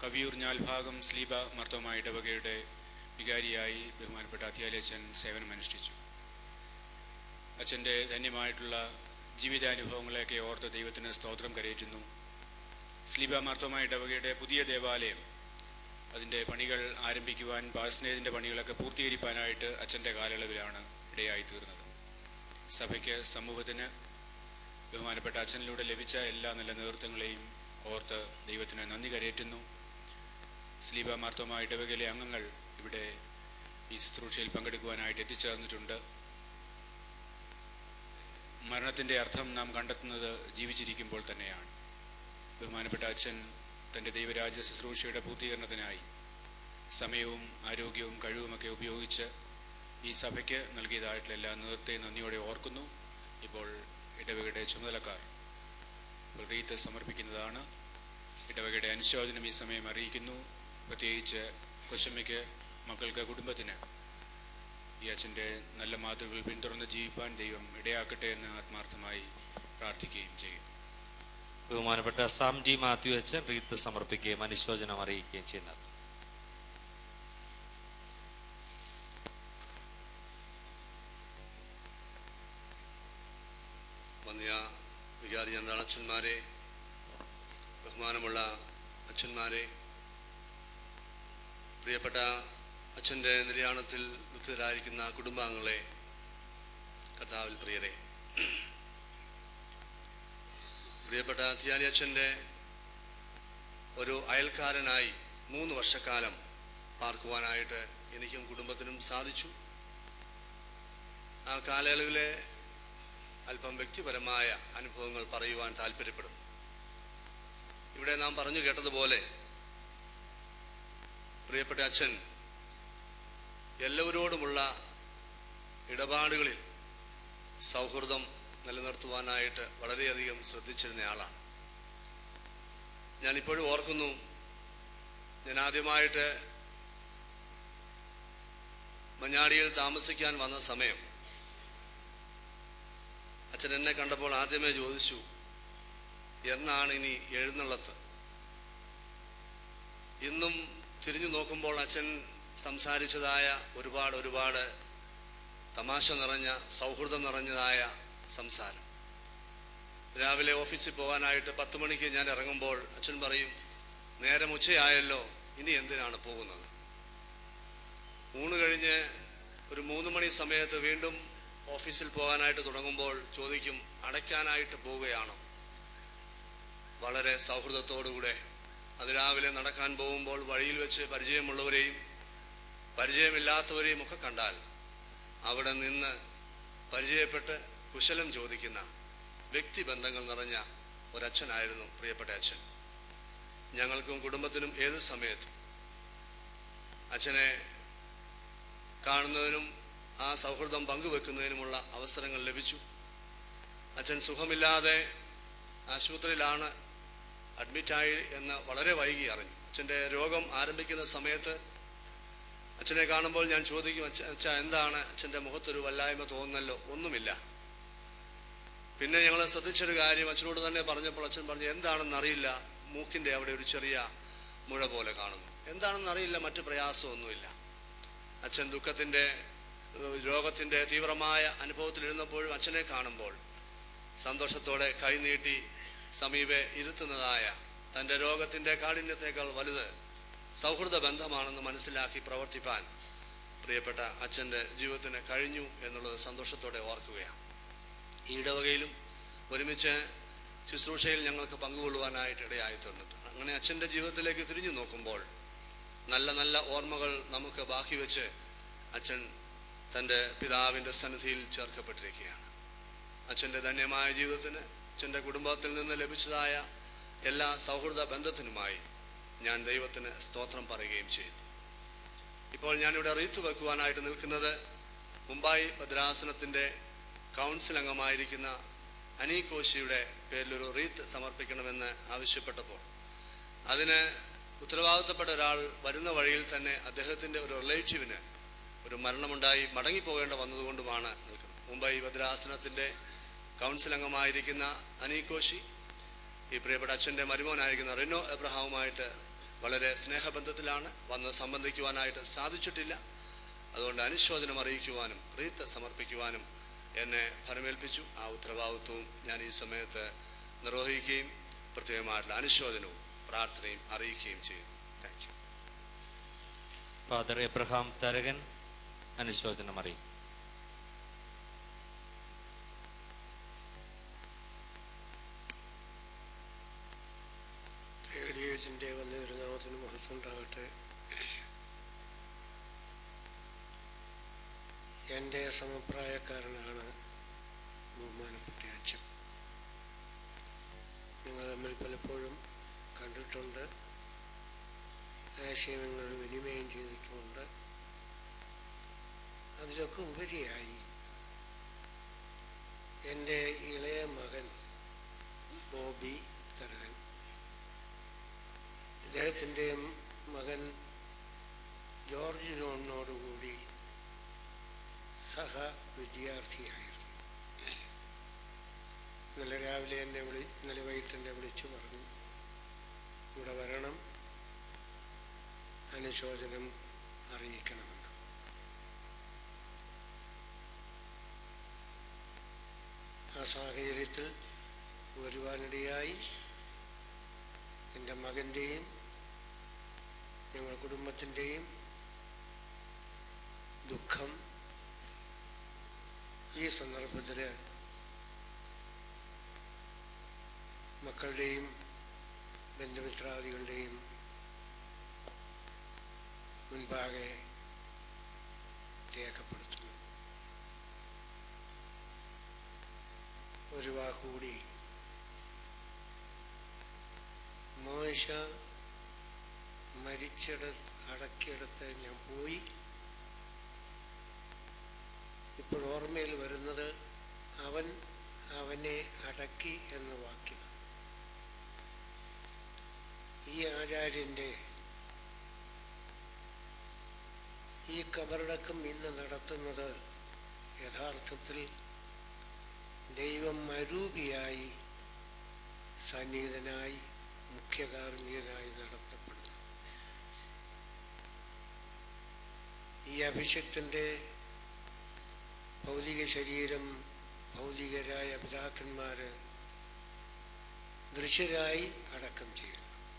S8: കവിയൂർ ഞാൽഭാഗം സ്ലീബ മാർത്തോമാ ഇടവകയുടെ വികാരിയായി ബഹുമാനപ്പെട്ട അത്യാലച്ചൻ സേവനമനുഷ്ഠിച്ചു. അച്ഛൻ്റെ ധന്യമായിട്ടുള്ള ജീവിതാനുഭവങ്ങളെയൊക്കെ ഓർത്ത് ദൈവത്തിന് സ്തോത്രം കരയറ്റുന്നു. സ്ലീബ മാർത്തോമാ ഇടവകയുടെ പുതിയ ദേവാലയം അതിൻ്റെ പണികൾ ആരംഭിക്കുവാൻ പാസ്നേതിൻ്റെ പണികളൊക്കെ പൂർത്തീകരിക്കാനായിട്ട് അച്ഛൻ്റെ കാലയളവിലാണ് ഇടയായി തീർന്നത്. സഭയ്ക്ക് സമൂഹത്തിന് ബഹുമാനപ്പെട്ട അച്ഛനിലൂടെ ലഭിച്ച എല്ലാ നല്ല നേതൃത്വങ്ങളെയും ഓർത്ത് ദൈവത്തിന് നന്ദി കരയറ്റുന്നു. സ്ലീബ മാർത്തോമാ ഇടവകയിലെ അംഗങ്ങൾ ഇവിടെ ഈ ശുശ്രൂഷയിൽ പങ്കെടുക്കുവാനായിട്ട് എത്തിച്ചേർന്നിട്ടുണ്ട്. മരണത്തിൻ്റെ അർത്ഥം നാം കണ്ടെത്തുന്നത് ജീവിച്ചിരിക്കുമ്പോൾ തന്നെയാണ്. ബഹുമാനപ്പെട്ട അച്ഛൻ തൻ്റെ ദൈവരാജ്യ ശുശ്രൂഷയുടെ പൂർത്തീകരണത്തിനായി സമയവും ആരോഗ്യവും കഴിവുമൊക്കെ ഉപയോഗിച്ച് ഈ സഭയ്ക്ക് നൽകിയതായിട്ടുള്ള എല്ലാ നേതൃത്വത്തെയും നന്ദിയോടെ ഓർക്കുന്നു. ഇപ്പോൾ ഇടവകയുടെ ചുമതലക്കാർ റീത്ത് സമർപ്പിക്കുന്നതാണ്. ഇടവകയുടെ അനുശോചനം ഈ സമയം അറിയിക്കുന്നു. പ്രത്യേകിച്ച് കൊച്ചമ്മയ്ക്ക്, മക്കൾക്ക്, കുടുംബത്തിന് ഈ അച്ഛൻ്റെ നല്ല മാതൃകകൾ പിന്തുടർന്ന് ജീവിപ്പാൻ ദൈവം ഇടയാക്കട്ടെ എന്ന് ആത്മാർത്ഥമായി പ്രാർത്ഥിക്കുകയും ചെയ്യും.
S1: ബഹുമാനപ്പെട്ട സാം ജി മാത്യു അച്ഛൻ റീത്ത് സമർപ്പിക്കുകയും അനുശോചനം അറിയിക്കുകയും ചെയ്യുന്നത്.
S9: വന്യ വികാരി ജനറൽ അച്ഛന്മാരെ, ബഹുമാനമുള്ള അച്ഛന്മാരെ, പ്രിയപ്പെട്ട അച്ഛൻ്റെ നിര്യാണത്തിൽ ദുഃഖിതരായിരിക്കുന്ന കുടുംബാംഗങ്ങളെ, കർത്താവിൽ പ്രിയരെ, പ്രിയപ്പെട്ട തിയാനി അച്ഛൻ്റെ ഒരു അയൽക്കാരനായി മൂന്ന് വർഷക്കാലം പാർക്കുവാനായിട്ട് എനിക്കും കുടുംബത്തിനും സാധിച്ചു. ആ കാലയളവിലെ അല്പം വ്യക്തിപരമായ അനുഭവങ്ങൾ പറയുവാൻ താല്പര്യപ്പെടുന്നു. ഇവിടെ നാം പറഞ്ഞു കേട്ടതുപോലെ പ്രിയപ്പെട്ട അച്ഛൻ എല്ലാവരോടുമുള്ള ഇടപാടുകളിൽ സൗഹൃദം നിലനിർത്തുവാനായിട്ട് വളരെയധികം ശ്രദ്ധിച്ചിരുന്നയാളാണ്. ഞാനിപ്പോഴും ഓർക്കുന്നു, ഞാൻ ആദ്യമായിട്ട് മഞ്ഞാടിയിൽ താമസിക്കാൻ വന്ന സമയം അച്ഛൻ എന്നെ കണ്ടപ്പോൾ ആദ്യമേ ചോദിച്ചു, എന്നാണ് ഇനി എഴുന്നള്ളത്ത്? ഇന്നും തിരിഞ്ഞു നോക്കുമ്പോൾ അച്ഛൻ സംസാരിച്ചതായ ഒരുപാട് ഒരുപാട് തമാശ നിറഞ്ഞ, സൗഹൃദം നിറഞ്ഞതായ സംസാരം. രാവിലെ ഓഫീസിൽ പോകാനായിട്ട് പത്ത് മണിക്ക് ഞാൻ ഇറങ്ങുമ്പോൾ അച്ഛൻ പറയും, നേരം ഉച്ചയായല്ലോ, ഇനി എന്തിനാണ് പോകുന്നത്? ഊണ് കഴിഞ്ഞ് ഒരു മൂന്ന് മണി സമയത്ത് വീണ്ടും ഓഫീസിൽ പോകാനായിട്ട് തുടങ്ങുമ്പോൾ ചോദിക്കും, അടയ്ക്കാനായിട്ട് പോവുകയാണോ? വളരെ സൗഹൃദത്തോടുകൂടെ അതിരാവിലെ നടക്കാൻ പോകുമ്പോൾ വഴിയിൽ വെച്ച് പരിചയമുള്ളവരെയും പരിചയമില്ലാത്തവരെയും ഒക്കെ കണ്ടാൽ അവിടെ നിന്ന് പരിചയപ്പെട്ട് കുശലം ചോദിക്കുന്ന വ്യക്തിബന്ധങ്ങൾ നിറഞ്ഞ ഒരച്ഛനായിരുന്നു പ്രിയപ്പെട്ട അച്ഛൻ. ഞങ്ങൾക്കും കുടുംബത്തിനും ഏത് സമയത്തും അച്ഛനെ കാണുന്നതിനും ആ സൗഹൃദം പങ്കുവെക്കുന്നതിനുമുള്ള അവസരങ്ങൾ ലഭിച്ചു. അച്ഛൻ സുഖമില്ലാതെ ആശുപത്രിയിലാണ് അഡ്മിറ്റായി എന്ന് വളരെ വൈകി അറിഞ്ഞു. അച്ഛൻ്റെ രോഗം ആരംഭിക്കുന്ന സമയത്ത് അച്ഛനെ കാണുമ്പോൾ ഞാൻ ചോദിക്കും, അച്ഛ അച്ഛ എന്താണ് അച്ഛൻ്റെ മുഖത്തൊരു വല്ലായ്മ തോന്നുന്നല്ലോ? ഒന്നുമില്ല. പിന്നെ ഞങ്ങൾ ശ്രദ്ധിച്ചൊരു കാര്യം അച്ഛനോട് തന്നെ പറഞ്ഞപ്പോൾ അച്ഛൻ പറഞ്ഞു, എന്താണെന്നറിയില്ല, മൂക്കിൻ്റെ അവിടെ ഒരു ചെറിയ മുഴ പോലെ കാണുന്നു. എന്താണെന്നറിയില്ല, മറ്റ് പ്രയാസമൊന്നുമില്ല. അച്ഛൻ ദുഃഖത്തിൻ്റെ രോഗത്തിൻ്റെ തീവ്രമായ അനുഭവത്തിലിരുന്നപ്പോഴും അച്ഛനെ കാണുമ്പോൾ സന്തോഷത്തോടെ കൈനീട്ടി സമീപെ ഇരുത്തുന്നതായ തൻ്റെ രോഗത്തിൻ്റെ കാഠിന്യത്തേക്കാൾ വലുത് സൗഹൃദ ബന്ധമാണെന്ന് മനസ്സിലാക്കി പ്രവർത്തിപ്പാൻ പ്രിയപ്പെട്ട അച്ഛൻ്റെ ജീവിതത്തിന് കഴിഞ്ഞു എന്നുള്ളത് സന്തോഷത്തോടെ ഓർക്കുകയാണ്. ഈ ഇടവകയിലും ഒരുമിച്ച് ശുശ്രൂഷയിൽ ഞങ്ങൾക്ക് പങ്കുകൊള്ളുവാനായിട്ട് ഇടയായി തീർന്നിട്ട് അങ്ങനെ അച്ഛൻ്റെ ജീവിതത്തിലേക്ക് തിരിഞ്ഞു നോക്കുമ്പോൾ നല്ല നല്ല ഓർമ്മകൾ നമുക്ക് ബാക്കി വെച്ച് അച്ഛൻ തൻ്റെ പിതാവിൻ്റെ സന്നിധിയിൽ ചേർക്കപ്പെട്ടിരിക്കുകയാണ്. അച്ഛൻ്റെ ധന്യമായ ജീവിതത്തിന്, അച്ഛൻ്റെ കുടുംബത്തിൽ നിന്ന് ലഭിച്ചതായ എല്ലാ സൗഹൃദ ബന്ധത്തിനുമായി ഞാൻ ദൈവത്തിന് സ്തോത്രം പറയുകയും ചെയ്യുന്നു. ഇപ്പോൾ ഞാനിവിടെ റീത്ത് വെക്കുവാനായിട്ട് നിൽക്കുന്നത് മുംബൈ ഭദ്രാസനത്തിൻ്റെ കൗൺസിൽ അംഗമായിരിക്കുന്ന അനീകോശിയുടെ പേരിലൊരു റീത്ത് സമർപ്പിക്കണമെന്ന് ആവശ്യപ്പെട്ടപ്പോൾ അതിന് ഉത്തരവാദിത്തപ്പെട്ട ഒരാൾ വരുന്ന വഴിയിൽ തന്നെ അദ്ദേഹത്തിൻ്റെ ഒരു റിലേറ്റീവിന് ഒരു മരണമുണ്ടായി മടങ്ങിപ്പോകേണ്ട വന്നതുകൊണ്ടുമാണ് നിൽക്കുന്നത്. മുംബൈ ഭദ്രാസനത്തിൻ്റെ കൗൺസിൽ അംഗമായിരിക്കുന്ന അനീകോശി ഈ പ്രിയപ്പെട്ട അച്ഛൻ്റെ മരുമോനായിരിക്കുന്ന റിനോ എബ്രഹാമുമായിട്ട് വളരെ സ്നേഹബന്ധത്തിലാണ്. വന്ന് സംബന്ധിക്കുവാനായിട്ട് സാധിച്ചിട്ടില്ല. അതുകൊണ്ട് അനുശോചനം അറിയിക്കുവാനും റീത്ത് സമർപ്പിക്കുവാനും എന്നെ ഫലമേൽപ്പിച്ചു. ആ ഉത്തരവാദിത്വവും ഞാൻ ഈ സമയത്ത് നിർവഹിക്കുകയും പ്രത്യേകമായിട്ടുള്ള അനുശോചനവും പ്രാർത്ഥനയും അറിയിക്കുകയും ചെയ്യുന്നു. Thank you.
S1: Father Abraham Tharakan അനുശോചനം അറിയിക്കും.
S10: േജിൻ്റെ വന്ന തിരുനാമത്തിന് മഹത്വം ഉണ്ടാകട്ടെ. എൻ്റെ സമപ്രായക്കാരനാണ് ബഹുമാനപ്പെട്ട അച്ഛൻ. ഞങ്ങൾ തമ്മിൽ പലപ്പോഴും കണ്ടിട്ടുണ്ട്, ആശയങ്ങൾ വിനിമയം ചെയ്തിട്ടുമുണ്ട്. അതിലൊക്കെ ഉപരിയായി എൻ്റെ ഇളയ മകൻ ബോബി തരകൻ, ഇദ്ദേഹത്തിൻ്റെ മകൻ ജോർജ് ജോണിനോടുകൂടി സഹ വിദ്യാർത്ഥിയായിരുന്നു. ഇന്നലെ രാവിലെ എന്നെ വിളി ഇന്നലെ വൈകിട്ട് എന്നെ വിളിച്ചു പറഞ്ഞു, ഇവിടെ വരണം, അനുശോചനം അറിയിക്കണമെന്ന്. ആ സാഹചര്യത്തിൽ വരുവാനിടയായി. എൻ്റെ മകൻ്റെയും ഞങ്ങൾ കുടുംബത്തിൻ്റെയും ദുഃഖം ഈ സന്ദർഭത്തിൽ മക്കളുടെയും ബന്ധുമിത്രാദികളുടെയും മുൻപാകെ രേഖപ്പെടുത്തുന്നു. ഒരു വാക്കുകൂടി, മോശ മരിച്ചിട അടക്കിയിടത്ത് ഞാൻ പോയി. ഇപ്പോൾ ഓർമ്മയിൽ വരുന്നത് അവൻ അവനെ അടക്കി എന്ന വാക്യം. ഈ ആചാര്യൻ്റെ ഈ കബറടക്കം ഇന്ന് നടത്തുന്നത് യഥാർത്ഥത്തിൽ ദൈവം അരൂപിയായി സന്നിഹിതനായി മുഖ്യകാർമ്മികനായി നടത്തപ്പെടുന്നു. ഈ അഭിഷേകത്തിൻ്റെ ഭൗതിക ശരീരം ഭൗതികരായ പിതാക്കന്മാർ ദൃശ്യരായി അടക്കം ചെയ്യുന്നു.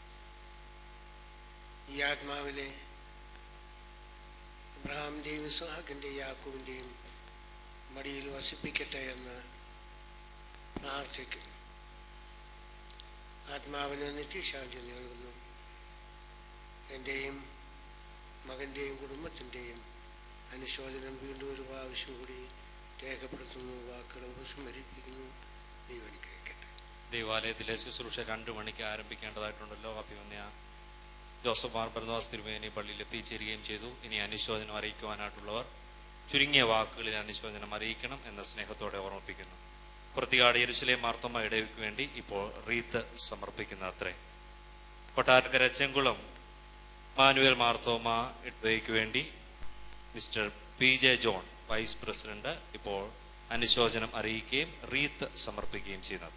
S10: ഈ ആത്മാവിനെ അബ്രഹാമിൻ്റെയും ഇസ്ഹാക്കിൻ്റെയും യാക്കോബിൻ്റെയും മടിയിൽ വസിപ്പിക്കട്ടെ എന്ന് പ്രാർത്ഥിക്കുന്നു. ആത്മാവിന് നിത്യശാന്തി നൽകുന്നു. എൻ്റെയും മകൻ്റെയും കുടുംബത്തിൻ്റെയും അനുശോചനം വീണ്ടും ഒരു പ്രാവശ്യം കൂടി രേഖപ്പെടുത്തുന്നു, വാക്കുകൾ ഉപസ്മരിപ്പിക്കുന്നു. ദൈവം അനുഗ്രഹിക്കട്ടെ.
S1: ദേവാലയത്തിലെ ശുശ്രൂഷ രണ്ടു മണിക്ക് ആരംഭിക്കേണ്ടതായിട്ടുണ്ടല്ലോ. അഭിമന്യ ജോസഫ് മാർ ബർന്നബാസ് തിരുമേനി പള്ളിയിൽ എത്തിച്ചേരുകയും ചെയ്തു. ഇനി അനുശോചനം അറിയിക്കുവാനായിട്ടുള്ളവർ ചുരുങ്ങിയ വാക്കുകളിൽ അനുശോചനം അറിയിക്കണം എന്ന സ്നേഹത്തോടെ ഓർമ്മിപ്പിക്കുന്നു. പുറത്തിയാട് യെരുശലേം മാർത്തോമ ഇടവയ്ക്ക് വേണ്ടി ഇപ്പോൾ റീത്ത് സമർപ്പിക്കുന്ന അത്രേ. കൊട്ടാരക്കര ചെങ്കുളം മാനുവൽ മാർത്തോമ ഇടവയ്ക്ക് വേണ്ടി mister P J John vice president ഇപ്പോൾ അനുശോചനം അറിയിക്കുകയും റീത്ത് സമർപ്പിക്കുകയും ചെയ്യുന്നത്.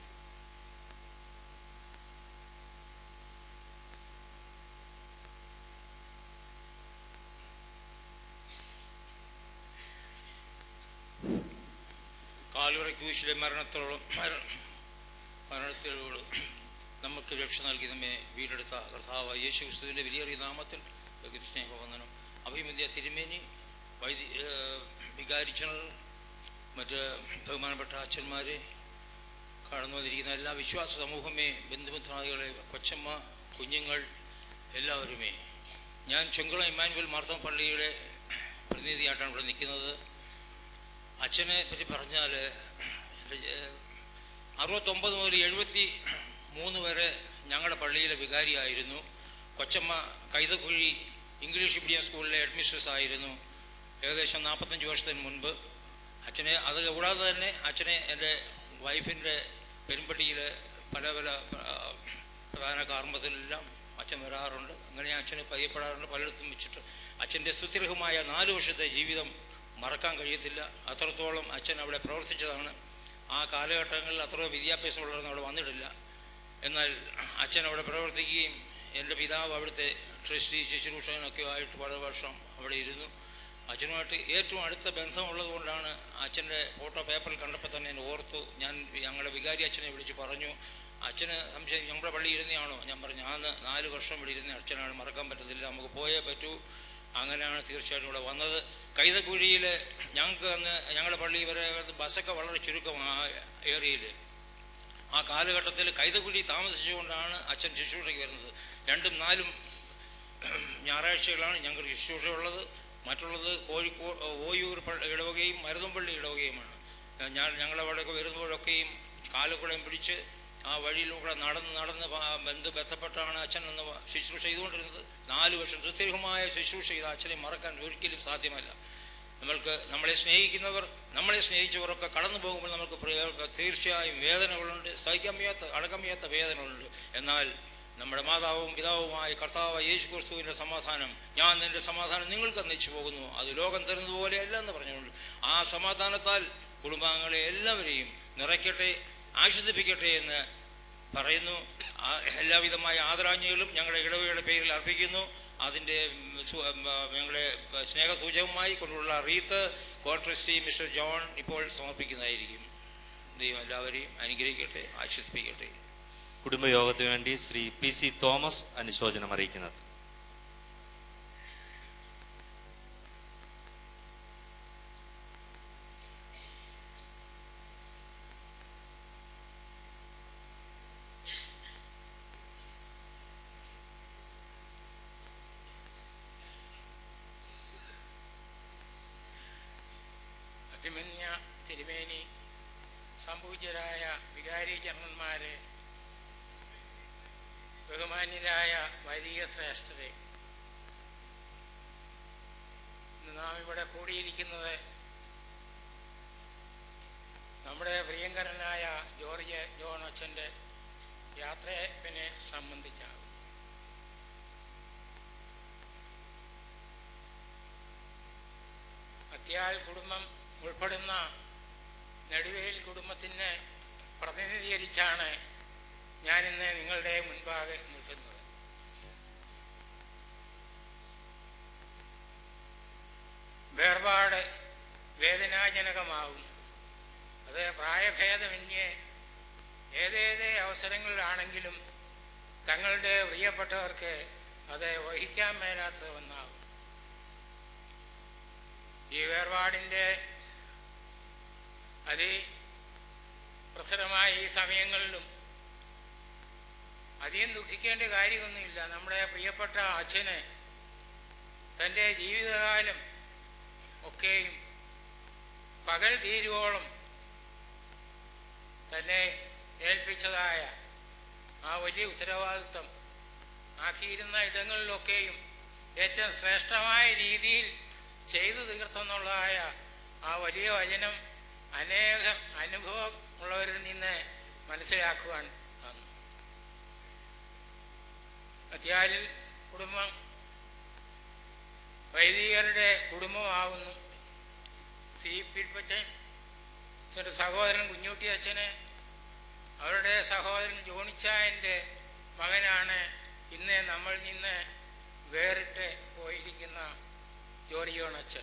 S11: കാൽവറി ക്രൂശിലെ മരണത്തോളം മരണത്തിലൂടെ നമുക്ക് രക്ഷ നൽകി നമ്മെ വീടെടുത്ത കർത്താവ് യേശു ക്രിസ്തുവിൻ്റെ വിലയേറിയ നാമത്തിൽ സ്നേഹവന്ദനം. അഭിമന്യ തിരുമേനി, വൈദി വികാരി ജനറൽ, മറ്റ് ബഹുമാനപ്പെട്ട അച്ഛന്മാരെ, കടന്നു വന്നിരിക്കുന്ന എല്ലാ വിശ്വാസ സമൂഹമേ, ബന്ധുമിത്രാദികളെ, കൊച്ചമ്മ, കുഞ്ഞുങ്ങൾ എല്ലാവരുമേ, ഞാൻ ചെങ്കുളം ഇമ്മാനുവൽ മാർത്തോമ പള്ളിയുടെ പ്രതിനിധിയായിട്ടാണ് ഇവിടെ നിൽക്കുന്നത്. അച്ഛനെ പറ്റി പറഞ്ഞാൽ അറുപത്തൊമ്പത് മുതൽ എഴുപത്തി മൂന്ന് വരെ ഞങ്ങളുടെ പള്ളിയിലെ വികാരിയായിരുന്നു. കൊച്ചമ്മ കൈതക്കുഴി ഇംഗ്ലീഷ് മീഡിയം സ്കൂളിലെ ഹെഡ്മിസ്ട്രസ് ആയിരുന്നു ഏകദേശം നാൽപ്പത്തഞ്ച് വർഷത്തിന് മുൻപ്. അച്ഛനെ അത് കൂടാതെ തന്നെ അച്ഛനെ എൻ്റെ വൈഫിൻ്റെ പെരുമ്പടിയിൽ പല പല പ്രധാന കാർമ്മത്തിലെല്ലാം അച്ഛൻ വരാറുണ്ട്. അങ്ങനെ അച്ഛനെ പരിചയപ്പെടാറുണ്ട്. പലയിടത്തും വെച്ചിട്ട് അച്ഛൻ്റെ സ്തുത്യർഹമായ നാല് വർഷത്തെ ജീവിതം മറക്കാൻ കഴിയത്തില്ല. അത്രത്തോളം അച്ഛൻ അവിടെ പ്രവർത്തിച്ചതാണ്. ആ കാലഘട്ടങ്ങളിൽ അത്ര വിദ്യാഭ്യാസമുള്ളവരൊന്നും അവിടെ വന്നിട്ടില്ല. എന്നാൽ അച്ഛൻ അവിടെ പ്രവർത്തിക്കുകയും എൻ്റെ പിതാവ് അവിടുത്തെ ട്രസ്റ്റി ശുശ്രൂഷകനൊക്കെ ആയിട്ട് പല വർഷം അവിടെ ഇരുന്നു. അച്ഛനുമായിട്ട് ഏറ്റവും അടുത്ത ബന്ധമുള്ളത് കൊണ്ടാണ് അച്ഛൻ്റെ ഫോട്ടോ പേപ്പറിൽ കണ്ടപ്പോൾ തന്നെ എന്നെ ഓർത്തു. ഞാൻ ഞങ്ങളുടെ വികാരി അച്ഛനെ വിളിച്ച് പറഞ്ഞു, അച്ഛന് സംശയം ഞങ്ങളുടെ പള്ളി ഇരുന്നയാണോ? ഞാൻ പറഞ്ഞു, ആന്ന് നാല് വർഷം ഇവിടെ ഇരുന്ന അച്ഛനാണ്, മറക്കാൻ പറ്റത്തില്ല, നമുക്ക് പോയേ പറ്റൂ. അങ്ങനെയാണ് തീർച്ചയായിട്ടും ഇവിടെ വന്നത്. കൈതക്കുഴിയിൽ ഞങ്ങൾക്ക് അന്ന് ഞങ്ങളുടെ പള്ളി വരെ ബസ്സൊക്കെ വളരെ ചുരുക്കം ആ ഏരിയയിൽ. ആ കാലഘട്ടത്തിൽ കൈതക്കുഴി താമസിച്ചുകൊണ്ടാണ് അച്ഛൻ ശുശ്രൂഷയ്ക്ക് വരുന്നത്. രണ്ടും നാലും ഞായറാഴ്ചകളാണ് ഞങ്ങൾക്ക് ശുശ്രൂഷ ഉള്ളത്. മറ്റുള്ളത് കോഴിക്കോട് ഓയൂർ ഇടവകയും മരുതമ്പള്ളി ഇടവകയുമാണ്. ഞാൻ ഞങ്ങളവിടെയൊക്കെ വരുമ്പോഴൊക്കെയും കാലക്കുടയും പിടിച്ച് ആ വഴിയിലൂടെ നടന്ന് നടന്ന് ബന്ധു ബന്ധപ്പെട്ടാണ് അച്ഛൻ എന്ന് ശുശ്രൂഷ ചെയ്തുകൊണ്ടിരുന്നത്. നാല് വർഷം സുദീർഘമായ ശുശ്രൂഷ ചെയ്ത അച്ഛനെ മറക്കാൻ ഒരിക്കലും സാധ്യമല്ല. നമ്മൾക്ക് നമ്മളെ സ്നേഹിക്കുന്നവർ, നമ്മളെ സ്നേഹിച്ചവരൊക്കെ കടന്നു പോകുമ്പോൾ നമുക്ക് തീർച്ചയായും വേദനകളുണ്ട്, സഹിക്കാൻ വയ്യാത്ത അടക്കം വയ്യാത്ത വേദനകളുണ്ട്. എന്നാൽ നമ്മുടെ മാതാവും പിതാവുമായ കർത്താവ് യേശു ക്രിസ്തുവിൻ്റെ സമാധാനം, ഞാൻ നിൻ്റെ സമാധാനം നിങ്ങൾക്ക് അന്വേഷിച്ചു പോകുന്നു, അത് ലോകം തരുന്നതുപോലെയല്ല എന്ന് പറഞ്ഞുകൊണ്ട് ആ സമാധാനത്താൽ കുടുംബാംഗങ്ങളെ എല്ലാവരെയും നിറയ്ക്കട്ടെ, ആശ്വസിപ്പിക്കട്ടെ എന്ന് പറയുന്നു. എല്ലാവിധമായ ആദരാഞ്ജലികളും ഞങ്ങളുടെ ഇടവകയുടെ പേരിൽ അർപ്പിക്കുന്നു. അതിൻ്റെ ഞങ്ങളുടെ സ്നേഹസൂചകമായി കൊണ്ടുള്ള റീത്ത് കോർട്രസ്റ്റി മിസ്റ്റർ ജോൺ ഇപ്പോൾ സമർപ്പിക്കുന്നതായിരിക്കും. ദൈവം എല്ലാവരെയും അനുഗ്രഹിക്കട്ടെ, ആശ്വസിപ്പിക്കട്ടെ.
S1: കുടുംബയോഗത്തിന് വേണ്ടി ശ്രീ പി സി തോമസ് അനുശോചനം അറിയിക്കുന്നത്.
S4: അഭിമന്യ തിരുമേനി, സംപൂജ്യരായ വികാരി ജനറൽമാരെ, ബഹുമാന്യരായ വൈദിക ശ്രേഷ്ഠരെ, ഇന്ന് നാം ഇവിടെ കൂടിയിരിക്കുന്നത് നമ്മുടെ പ്രിയങ്കരനായ ജോർജ് ജോൺ അച്ഛൻ്റെ യാത്രയെ സംബന്ധിച്ചാകും. അത്യാൽ കുടുംബം ഉൾപ്പെടുന്ന നെടുവേൽ കുടുംബത്തിനെ പ്രതിനിധീകരിച്ചാണ് ഞാനിന്ന് നിങ്ങളുടെ മുൻപാകെ നിൽക്കുന്നത്. വേർപാട് വേദനാജനകമാകും. അത് പ്രായഭേദമന്യേ ഏതേതേ അവസരങ്ങളിലാണെങ്കിലും തങ്ങളുടെ പ്രിയപ്പെട്ടവർക്ക് അത് വഹിക്കാൻ മേലാത്ത ഒന്നാകും. ഈ വേർപാടിൻ്റെ അതിപ്രസരമായ ഈ സമയങ്ങളിലും അധികം ദുഃഖിക്കേണ്ട കാര്യമൊന്നുമില്ല. നമ്മുടെ പ്രിയപ്പെട്ട അച്ഛന് തൻ്റെ ജീവിതകാലം ഒക്കെയും പകൽ തീരുവോളം തന്നെ ഏൽപ്പിച്ചതായ ആ വലിയ ഉത്തരവാദിത്വം ആക്കിയിരുന്ന ഇടങ്ങളിലൊക്കെയും ഏറ്റവും ശ്രേഷ്ഠമായ രീതിയിൽ ചെയ്തു തീർത്തെന്നുള്ളതായ ആ വലിയ വചനം അനേകം അനുഭവം ഉള്ളവരിൽ നിന്ന് മനസ്സിലാക്കുവാൻ തന്നു. അത്യാലിൽ കുടുംബം വൈദികരുടെ കുടുംബമാകുന്നു. സി പിൽപ്പച്ചൻ അച്ഛൻ്റെ സഹോദരൻ കുഞ്ഞൂട്ടി അച്ഛന് അവരുടെ സഹോദരൻ ജോണിച്ചായൻ്റെ മകനാണ് ഇന്ന് നമ്മൾ നിന്ന് വേറിട്ട് പോയിരിക്കുന്ന ജോർജിയോൺ അച്ഛൻ.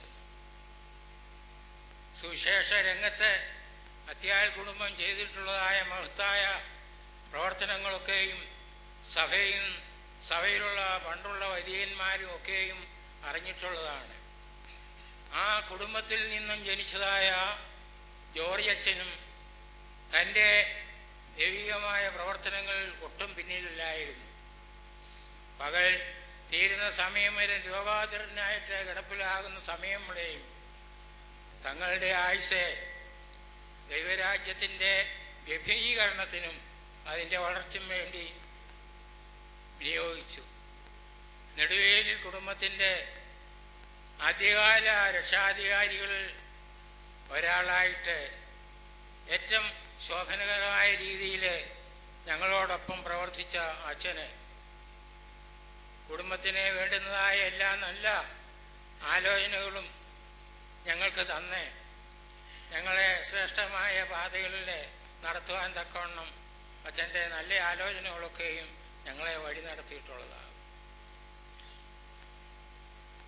S4: സുവിശേഷ രംഗത്ത് അത്യാൽ കുടുംബം ചെയ്തിട്ടുള്ളതായ മഹത്തായ പ്രവർത്തനങ്ങളൊക്കെയും സഭയും സഭയിലുള്ള പണ്ടുള്ള വൈദികന്മാരും ഒക്കെയും അറിഞ്ഞിട്ടുള്ളതാണ്. ആ കുടുംബത്തിൽ നിന്നും ജനിച്ചതായ ജോർജ് അച്ഛനും തൻ്റെ ദൈവികമായ പ്രവർത്തനങ്ങൾ ഒട്ടും പിന്നിലില്ലായിരുന്നു. പകൽ തീരുന്ന സമയം വരെ രോഗാതുരനായിട്ട് കിടപ്പിലാകുന്ന സമയം വരെയും തങ്ങളുടെ ആയുസ്സ് ദൈവരാജ്യത്തിൻ്റെ വ്യഭീകരണത്തിനും അതിൻ്റെ വളർച്ചയ്ക്കും വേണ്ടി വിനിയോഗിച്ചു. നെടുവേലിൽ കുടുംബത്തിൻ്റെ ആദ്യകാല രക്ഷാധികാരികളിൽ ഒരാളായിട്ട് ഏറ്റവും ശോഭനകരമായ രീതിയിൽ ഞങ്ങളോടൊപ്പം പ്രവർത്തിച്ച അച്ഛന് കുടുംബത്തിന് വേണ്ടുന്നതായ എല്ലാ നല്ല ആലോചനകളും ഞങ്ങൾക്ക് തന്ന് ഞങ്ങളെ ശ്രേഷ്ഠമായ പാതകളിൽ നടത്തുവാൻ തക്കവണ്ണം അച്ഛൻ്റെ നല്ല ആലോചനകളൊക്കെയും ഞങ്ങളെ വഴി നടത്തിയിട്ടുള്ളതാണ്.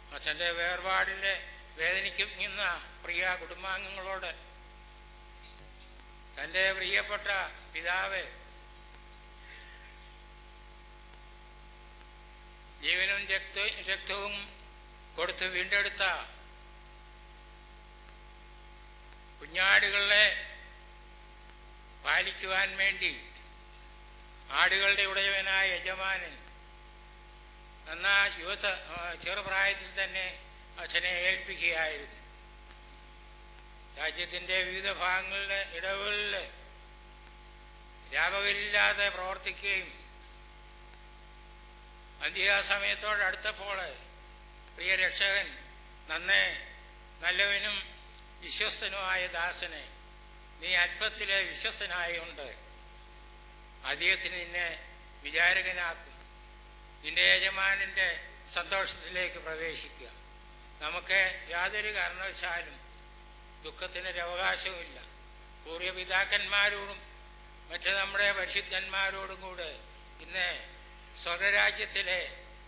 S11: അച്ഛൻ്റെ വേർപാടിൻ്റെ വേദനിക്കുന്ന പ്രിയ കുടുംബാംഗങ്ങളോട് തൻ്റെ പ്രിയപ്പെട്ട പിതാവ് ജീവനും രക്ത രക്തവും കൊടുത്ത് വീണ്ടെടുത്ത കുഞ്ഞാടുകളെ പാലിക്കുവാൻ വേണ്ടി ആടുകളുടെ ഉടയവനായ യജമാനൻ എന്നാ യുവത ചെറുപ്രായത്തിൽ തന്നെ അച്ഛനെ ഏൽപ്പിക്കുകയായിരുന്നു. രാജ്യത്തിൻ്റെ വിവിധ ഭാഗങ്ങളിലെ ഇടവുകളിൽ രാപകലില്ലാതെ പ്രവർത്തിക്കുകയും അന്ത്യാസമയത്തോടടുത്തപ്പോൾ പ്രിയ രക്ഷകൻ നന്നേ നല്ലവനും വിശ്വസ്തനുമായ ദാസനെ, നീ അല്പത്തിലെ വിശ്വസ്തനായുണ്ട് അധികത്തിന് നിന്നെ വിചാരകനാക്കും, നിന്റെ യജമാനൻ്റെ സന്തോഷത്തിലേക്ക് പ്രവേശിക്കുക. നമുക്ക് യാതൊരു കാരണവശാലും ദുഃഖത്തിനൊരു അവകാശവുമില്ല. പൂർവ്വപിതാക്കന്മാരോടും മറ്റ് നമ്മുടെ പരിശുദ്ധന്മാരോടും കൂടെ ഇന്ന് സ്വർഗരാജ്യത്തിലെ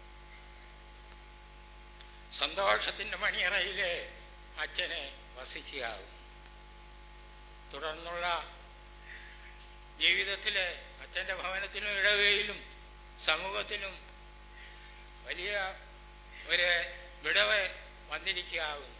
S11: സന്തോഷത്തിൻ്റെ മണിയറയിലെ അച്ഛനെ വസിക്കാവും. തുടർന്നുള്ള ജീവിതത്തിൽ അച്ഛൻ്റെ ഭവനത്തിലും ഇടവയിലും സമൂഹത്തിലും വലിയ ഒരു വിടവ് വന്നിരിക്കാവുന്നു.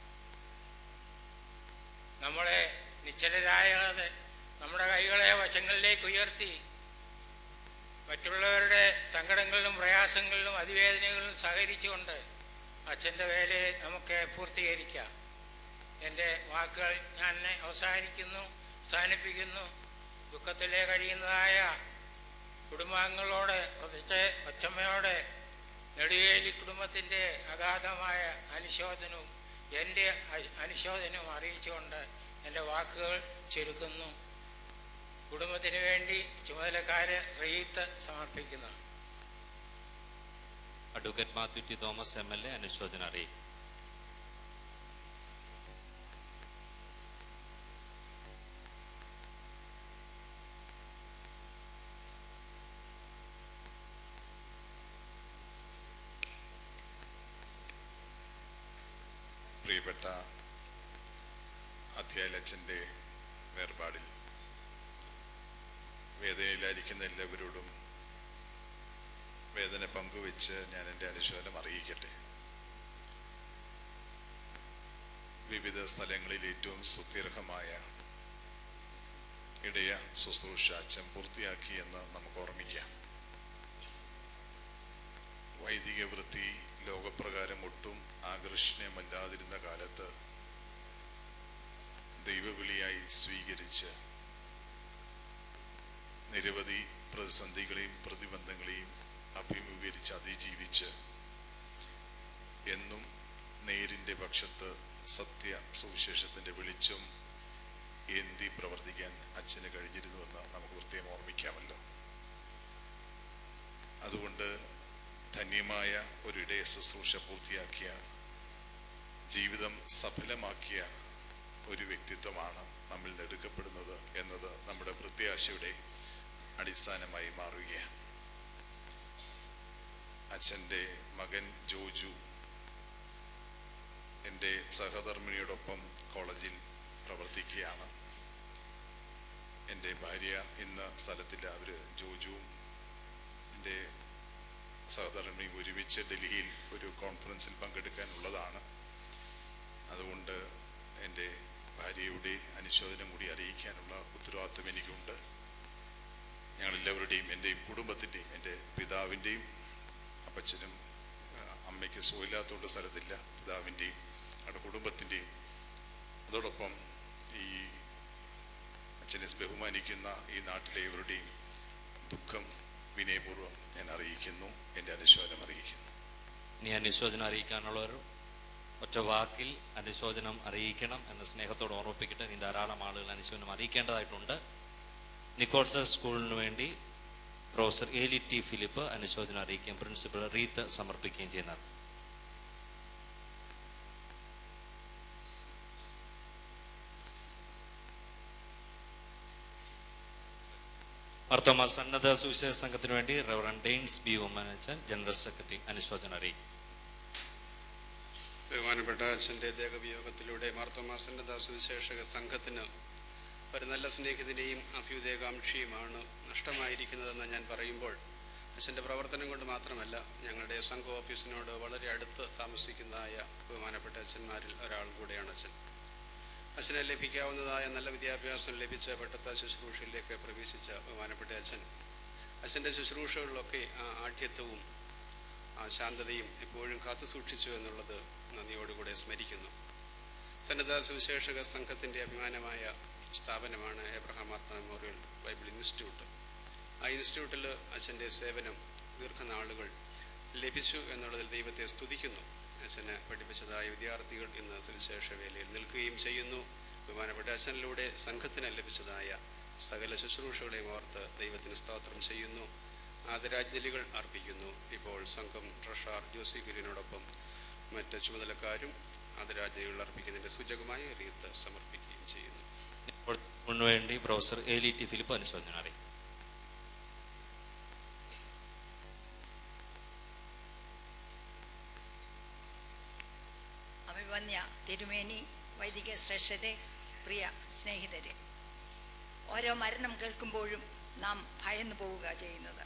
S11: നമ്മളെ നിശ്ചലരായാതെ നമ്മുടെ കൈകളെ വശങ്ങളിലേക്ക് ഉയർത്തി മറ്റുള്ളവരുടെ സങ്കടങ്ങളിലും പ്രയാസങ്ങളിലും അതിവേദനകളിലും സഹകരിച്ചുകൊണ്ട് അച്ഛൻ്റെ വേലയെ നമുക്ക് പൂർത്തീകരിക്കാം. എൻ്റെ വാക്കുകൾ ഞാൻ അവസാനിക്കുന്നു അവസാനിപ്പിക്കുന്നു. ദുഃഖത്തിലെ കഴിയുന്നതായ കുടുംബാംഗങ്ങളോട്, പ്രത്യേകിച്ച് അച്ഛമ്മയോട് നെടുവേലി കുടുംബത്തിൻ്റെ അഗാധമായ അനുശോചനവും എൻ്റെ അനുശോചനവും അറിയിച്ചുകൊണ്ട് എൻ്റെ വാക്കുകൾ ചുരുക്കുന്നു. കുടുംബത്തിന് വേണ്ടി ചുമതലക്കാരെ റീത്ത് സമർപ്പിക്കുന്നു.
S1: Advocate Mathew T Thomas M L A അനുശോചനം അറിയിക്കും.
S3: പ്രിയപ്പെട്ട അധ്യായലച്ഛൻ്റെ വേർപാടിൽ വേദനയിലായിരിക്കുന്ന എല്ലാവരോടും വേദന പങ്കുവെച്ച് ഞാൻ എൻ്റെ അനുശോചനം അറിയിക്കട്ടെ. വിവിധ സ്ഥലങ്ങളിൽ ഏറ്റവും സുദീർഘമായ ഇടയ ശുശ്രൂഷ അച്ഛൻ പൂർത്തിയാക്കിയെന്ന് നമുക്ക് ഓർമ്മിക്കാം. വൈദിക വൃത്തി ലോകപ്രകാരം ഒട്ടും ആകർഷണീയമല്ലാതിരുന്ന കാലത്ത് ദൈവവിളിയായി സ്വീകരിച്ച് നിരവധി പ്രതിസന്ധികളെയും പ്രതിബന്ധങ്ങളെയും അഭിമുഖീകരിച്ച് അതിജീവിച്ച് എന്നും നേരിൻ്റെ പക്ഷത്ത് സത്യ സുവിശേഷത്തിൻ്റെ വെളിച്ചം ഏന്തി പ്രവർത്തിക്കാൻ അച്ഛന് കഴിഞ്ഞിരുന്നുവെന്ന് നമുക്ക് പ്രത്യേകം ഓർമ്മിക്കാമല്ലോ. അതുകൊണ്ട് ധന്യമായ ഒരിടയ ശുശ്രൂഷ പൂർത്തിയാക്കിയ, ജീവിതം സഫലമാക്കിയ ഒരു വ്യക്തിത്വമാണ് നമ്മിൽ നിന്ന് എടുക്കപ്പെടുന്നത് എന്നത് നമ്മുടെ പ്രത്യാശയുടെ അടിസ്ഥാനമായി മാറുകയാണ്. അച്ഛൻ്റെ മകൻ ജോജു എൻ്റെ സഹധർമ്മിണിയോടൊപ്പം കോളേജിൽ പ്രവർത്തിക്കുകയാണ്. എൻ്റെ ഭാര്യ ഇന്ന് സ്ഥലത്തില്ല. അവർ ജോജുവും എൻ്റെ സഹധർമ്മിണിയും ഒരുമിച്ച് ഡൽഹിയിൽ ഒരു കോൺഫറൻസിൽ പങ്കെടുക്കാനുള്ളതാണ്. അതുകൊണ്ട് എൻ്റെ ഭാര്യയുടെ അനുശോചനം കൂടി അറിയിക്കാനുള്ള ഉത്തരവാദിത്വം എനിക്കുണ്ട്. ഞങ്ങളെല്ലാവരുടെയും, എൻ്റെയും കുടുംബത്തിൻ്റെയും, എൻ്റെ പിതാവിൻ്റെയും, അപ്പച്ചനും അമ്മയ്ക്ക് സുഖമില്ലാത്തതുകൊണ്ട് സ്ഥലത്തില്ല, പിതാവിൻ്റെയും അവരുടെ കുടുംബത്തിൻ്റെയും, അതോടൊപ്പം ഈ അച്ഛനെ ബഹുമാനിക്കുന്ന ഈ നാട്ടിലെ ഇവരുടെയും ദുഃഖം വിനയപൂർവ്വം ഞാൻ അറിയിക്കുന്നു, എൻ്റെ അനുശോചനം അറിയിക്കുന്നു.
S1: ഇനി അനുശോചനം അറിയിക്കാനുള്ളവർ ഒറ്റ വാക്കിൽ അനുശോചനം അറിയിക്കണം എന്ന് സ്നേഹത്തോട് ഓർമ്മിപ്പിക്കട്ടെ. ഇനി ധാരാളം ആളുകൾ അനുശോചനം അറിയിക്കേണ്ടതായിട്ടുണ്ട്. നിക്കോൾസസ് സ്കൂളിന് വേണ്ടി പ്രൊഫസർ ഏലി ടി ഫിലിപ്പ് അനുശോചനം അറിയിക്കുകയും പ്രിൻസിപ്പൽ റീത്ത് സമർപ്പിക്കുകയും ചെയ്യുന്നത്. മാർത്തോമാ സന്നദ്ധ സുവിശേഷ സംഘത്തിന് വേണ്ടി റവറൻഡ് ഡെയിൻസ് ബി ഉമ്മനച്ചൻ ജനറൽ സെക്രട്ടറി അനുശോചനം അറിയിക്കും.
S12: ബഹുമാനപ്പെട്ട അച്ഛൻ്റെ ദേഹവിയോഗത്തിലൂടെ മാർത്തോമാ സുവിശേഷക സംഘത്തിന് ഒരു നല്ല സ്നേഹിതനെയും അഭ്യുദയകാംക്ഷിയുമാണ് നഷ്ടമായിരിക്കുന്നതെന്ന് ഞാൻ പറയുമ്പോൾ അച്ഛൻ്റെ പ്രവർത്തനം കൊണ്ട് മാത്രമല്ല, ഞങ്ങളുടെ സംഘ ഓഫീസിനോട് വളരെ അടുത്ത് താമസിക്കുന്നതായ ബഹുമാനപ്പെട്ട അച്ഛന്മാരിൽ ഒരാൾ കൂടെയാണ് അച്ഛൻ. അച്ഛനെ ലഭിക്കാവുന്നതായ നല്ല വിദ്യാഭ്യാസം ലഭിച്ച പെട്ടത്ത ശുശ്രൂഷയിലേക്ക് പ്രവേശിച്ച ബഹുമാനപ്പെട്ട അച്ഛൻ അച്ഛൻ്റെ ശുശ്രൂഷകളിലൊക്കെ ആ ആഢ്യത്വവും ആ ശാന്തതയും എപ്പോഴും കാത്തു സൂക്ഷിച്ചു എന്നുള്ളത് നന്ദിയോടുകൂടെ സ്മരിക്കുന്നു. സന്നദ്ധ സുവിശേഷക സംഘത്തിൻ്റെ അഭിമാനമായ സ്ഥാപനമാണ് Abraham Martha Memorial Bible Institute. ആ ഇൻസ്റ്റിറ്റ്യൂട്ടിൽ അച്ഛൻ്റെ സേവനം ദീർഘനാളുകൾ ലഭിച്ചു എന്നുള്ളതിൽ ദൈവത്തെ സ്തുതിക്കുന്നു. അച്ഛനെ പഠിപ്പിച്ചതായ വിദ്യാർത്ഥികൾ ഇന്ന് സുവിശേഷ വേലയിൽ നിൽക്കുകയും ചെയ്യുന്നു. ബഹുമാനപ്പെട്ട അച്ഛനിലൂടെ സംഘത്തിന് ലഭിച്ചതായ സകല ശുശ്രൂഷകളെയും ഓർത്ത് ദൈവത്തിന് സ്തോത്രം ചെയ്യുന്നു, ആദരാഞ്ജലികൾ അർപ്പിക്കുന്നു. ഇപ്പോൾ സംഘം ട്രഷറർ ജോസി കുര്യനോടൊപ്പം മറ്റ് ചുമതലക്കാരും ആദരാഞ്ജലികൾ അർപ്പിക്കുന്നതിൻ്റെ സൂചകമായി റീത്ത് സമർപ്പിക്കുകയും ചെയ്യുന്നു.
S1: മുൻവേണ്ടി പ്രൊഫസർ എലി ടി ഫിലിപ്പ് അനുശോചനം അറിയിക്കും.
S13: അഭിമന്യ തിരുമേനി, വൈദിക ശ്രേഷ്ഠരെ, പ്രിയ സ്നേഹിതരെ, ഓരോ മരണം കേൾക്കുമ്പോഴും നാം ഭയന്നു പോവുക ചെയ്യുന്നത്.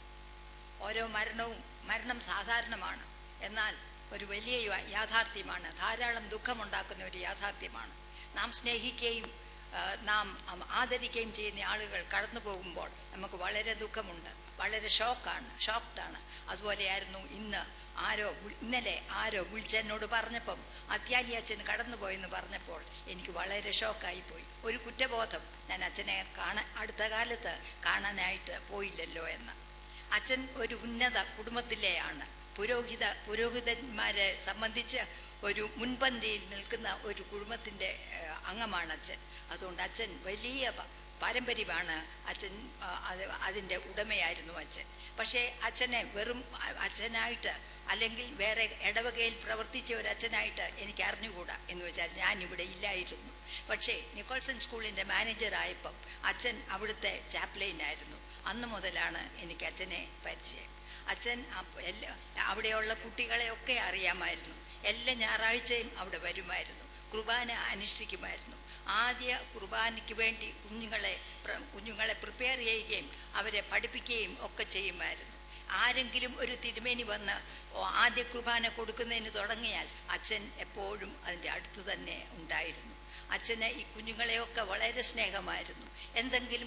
S13: ഓരോ മരണവും മരണം സാധാരണമാണ്, എന്നാൽ ഒരു വലിയ യാഥാർത്ഥ്യമാണ്, ധാരാളം ദുഃഖമുണ്ടാക്കുന്ന ഒരു യാഥാർത്ഥ്യമാണ്. നാം സ്നേഹിക്കുകയും നാം ആദരിക്കുകയും ചെയ്യുന്ന ആളുകൾ കടന്നു പോകുമ്പോൾ നമുക്ക് വളരെ ദുഃഖമുണ്ട്, വളരെ ഷോക്കാണ് ഷോക്ക്ഡാണ് അതുപോലെയായിരുന്നു ഇന്ന് ആരോ ഇന്നലെ ആരോ വിളിച്ചെന്നോട് പറഞ്ഞപ്പം അത്യാലി അച്ഛൻ കടന്നുപോയെന്ന് പറഞ്ഞപ്പോൾ എനിക്ക് വളരെ ഷോക്കായിപ്പോയി. ഒരു കുറ്റബോധം, ഞാൻ അച്ഛനെ കാണാൻ അടുത്ത കാലത്ത് കാണാനായിട്ട് പോയില്ലല്ലോ എന്ന്. അച്ഛൻ ഒരു ഉന്നത കുടുംബത്തിലെയാണ്, പുരോഹിത പുരോഹിതന്മാരെ സംബന്ധിച്ച് ഒരു മുൻപന്തിയിൽ നിൽക്കുന്ന ഒരു കുടുംബത്തിൻ്റെ അംഗമാണ് അച്ഛൻ. അതുകൊണ്ട് അച്ഛൻ വലിയ പാരമ്പര്യമാണ് അച്ഛൻ, അത് അതിൻ്റെ ഉടമയായിരുന്നു അച്ഛൻ. പക്ഷേ അച്ഛനെ വെറും അച്ഛനായിട്ട് അല്ലെങ്കിൽ വേറെ ഇടവകയിൽ പ്രവർത്തിച്ച ഒരു അച്ഛനായിട്ട് എനിക്ക് അറിഞ്ഞുകൂടാ. എന്ന് വെച്ചാൽ ഞാൻ ഇവിടെ ഇല്ലായിരുന്നു. പക്ഷേ നിക്കോൾസൺ സ്കൂളിൻ്റെ മാനേജറായപ്പം അച്ഛൻ അവിടുത്തെ ചാപ്ലൈനായിരുന്നു. അന്ന് മുതലാണ് എനിക്ക് അച്ഛനെ പരിചയം. അച്ഛൻ എല്ലാ അവിടെയുള്ള കുട്ടികളെയൊക്കെ അറിയാമായിരുന്നു. എല്ലാ ഞായറാഴ്ചയും അവിടെ വരുമായിരുന്നു, കുർബാന അനുഷ്ഠിക്കുമായിരുന്നു. ആദ്യ കുർബാനയ്ക്ക് വേണ്ടി കുഞ്ഞുങ്ങളെ കുഞ്ഞുങ്ങളെ പ്രിപ്പയർ ചെയ്യുകയും അവരെ പഠിപ്പിക്കുകയും ഒക്കെ ചെയ്യുമായിരുന്നു. ആരെങ്കിലും ഒരു തിരുമേനി വന്ന് ആദ്യ കുർബാന കൊടുക്കുന്നതിന് തുടങ്ങിയാൽ അച്ഛൻ എപ്പോഴും അതിൻ്റെ അടുത്ത് തന്നെ ഉണ്ടായിരുന്നു. അച്ഛന് ഈ കുഞ്ഞുങ്ങളെയൊക്കെ വളരെ സ്നേഹമായിരുന്നു. എന്തെങ്കിലും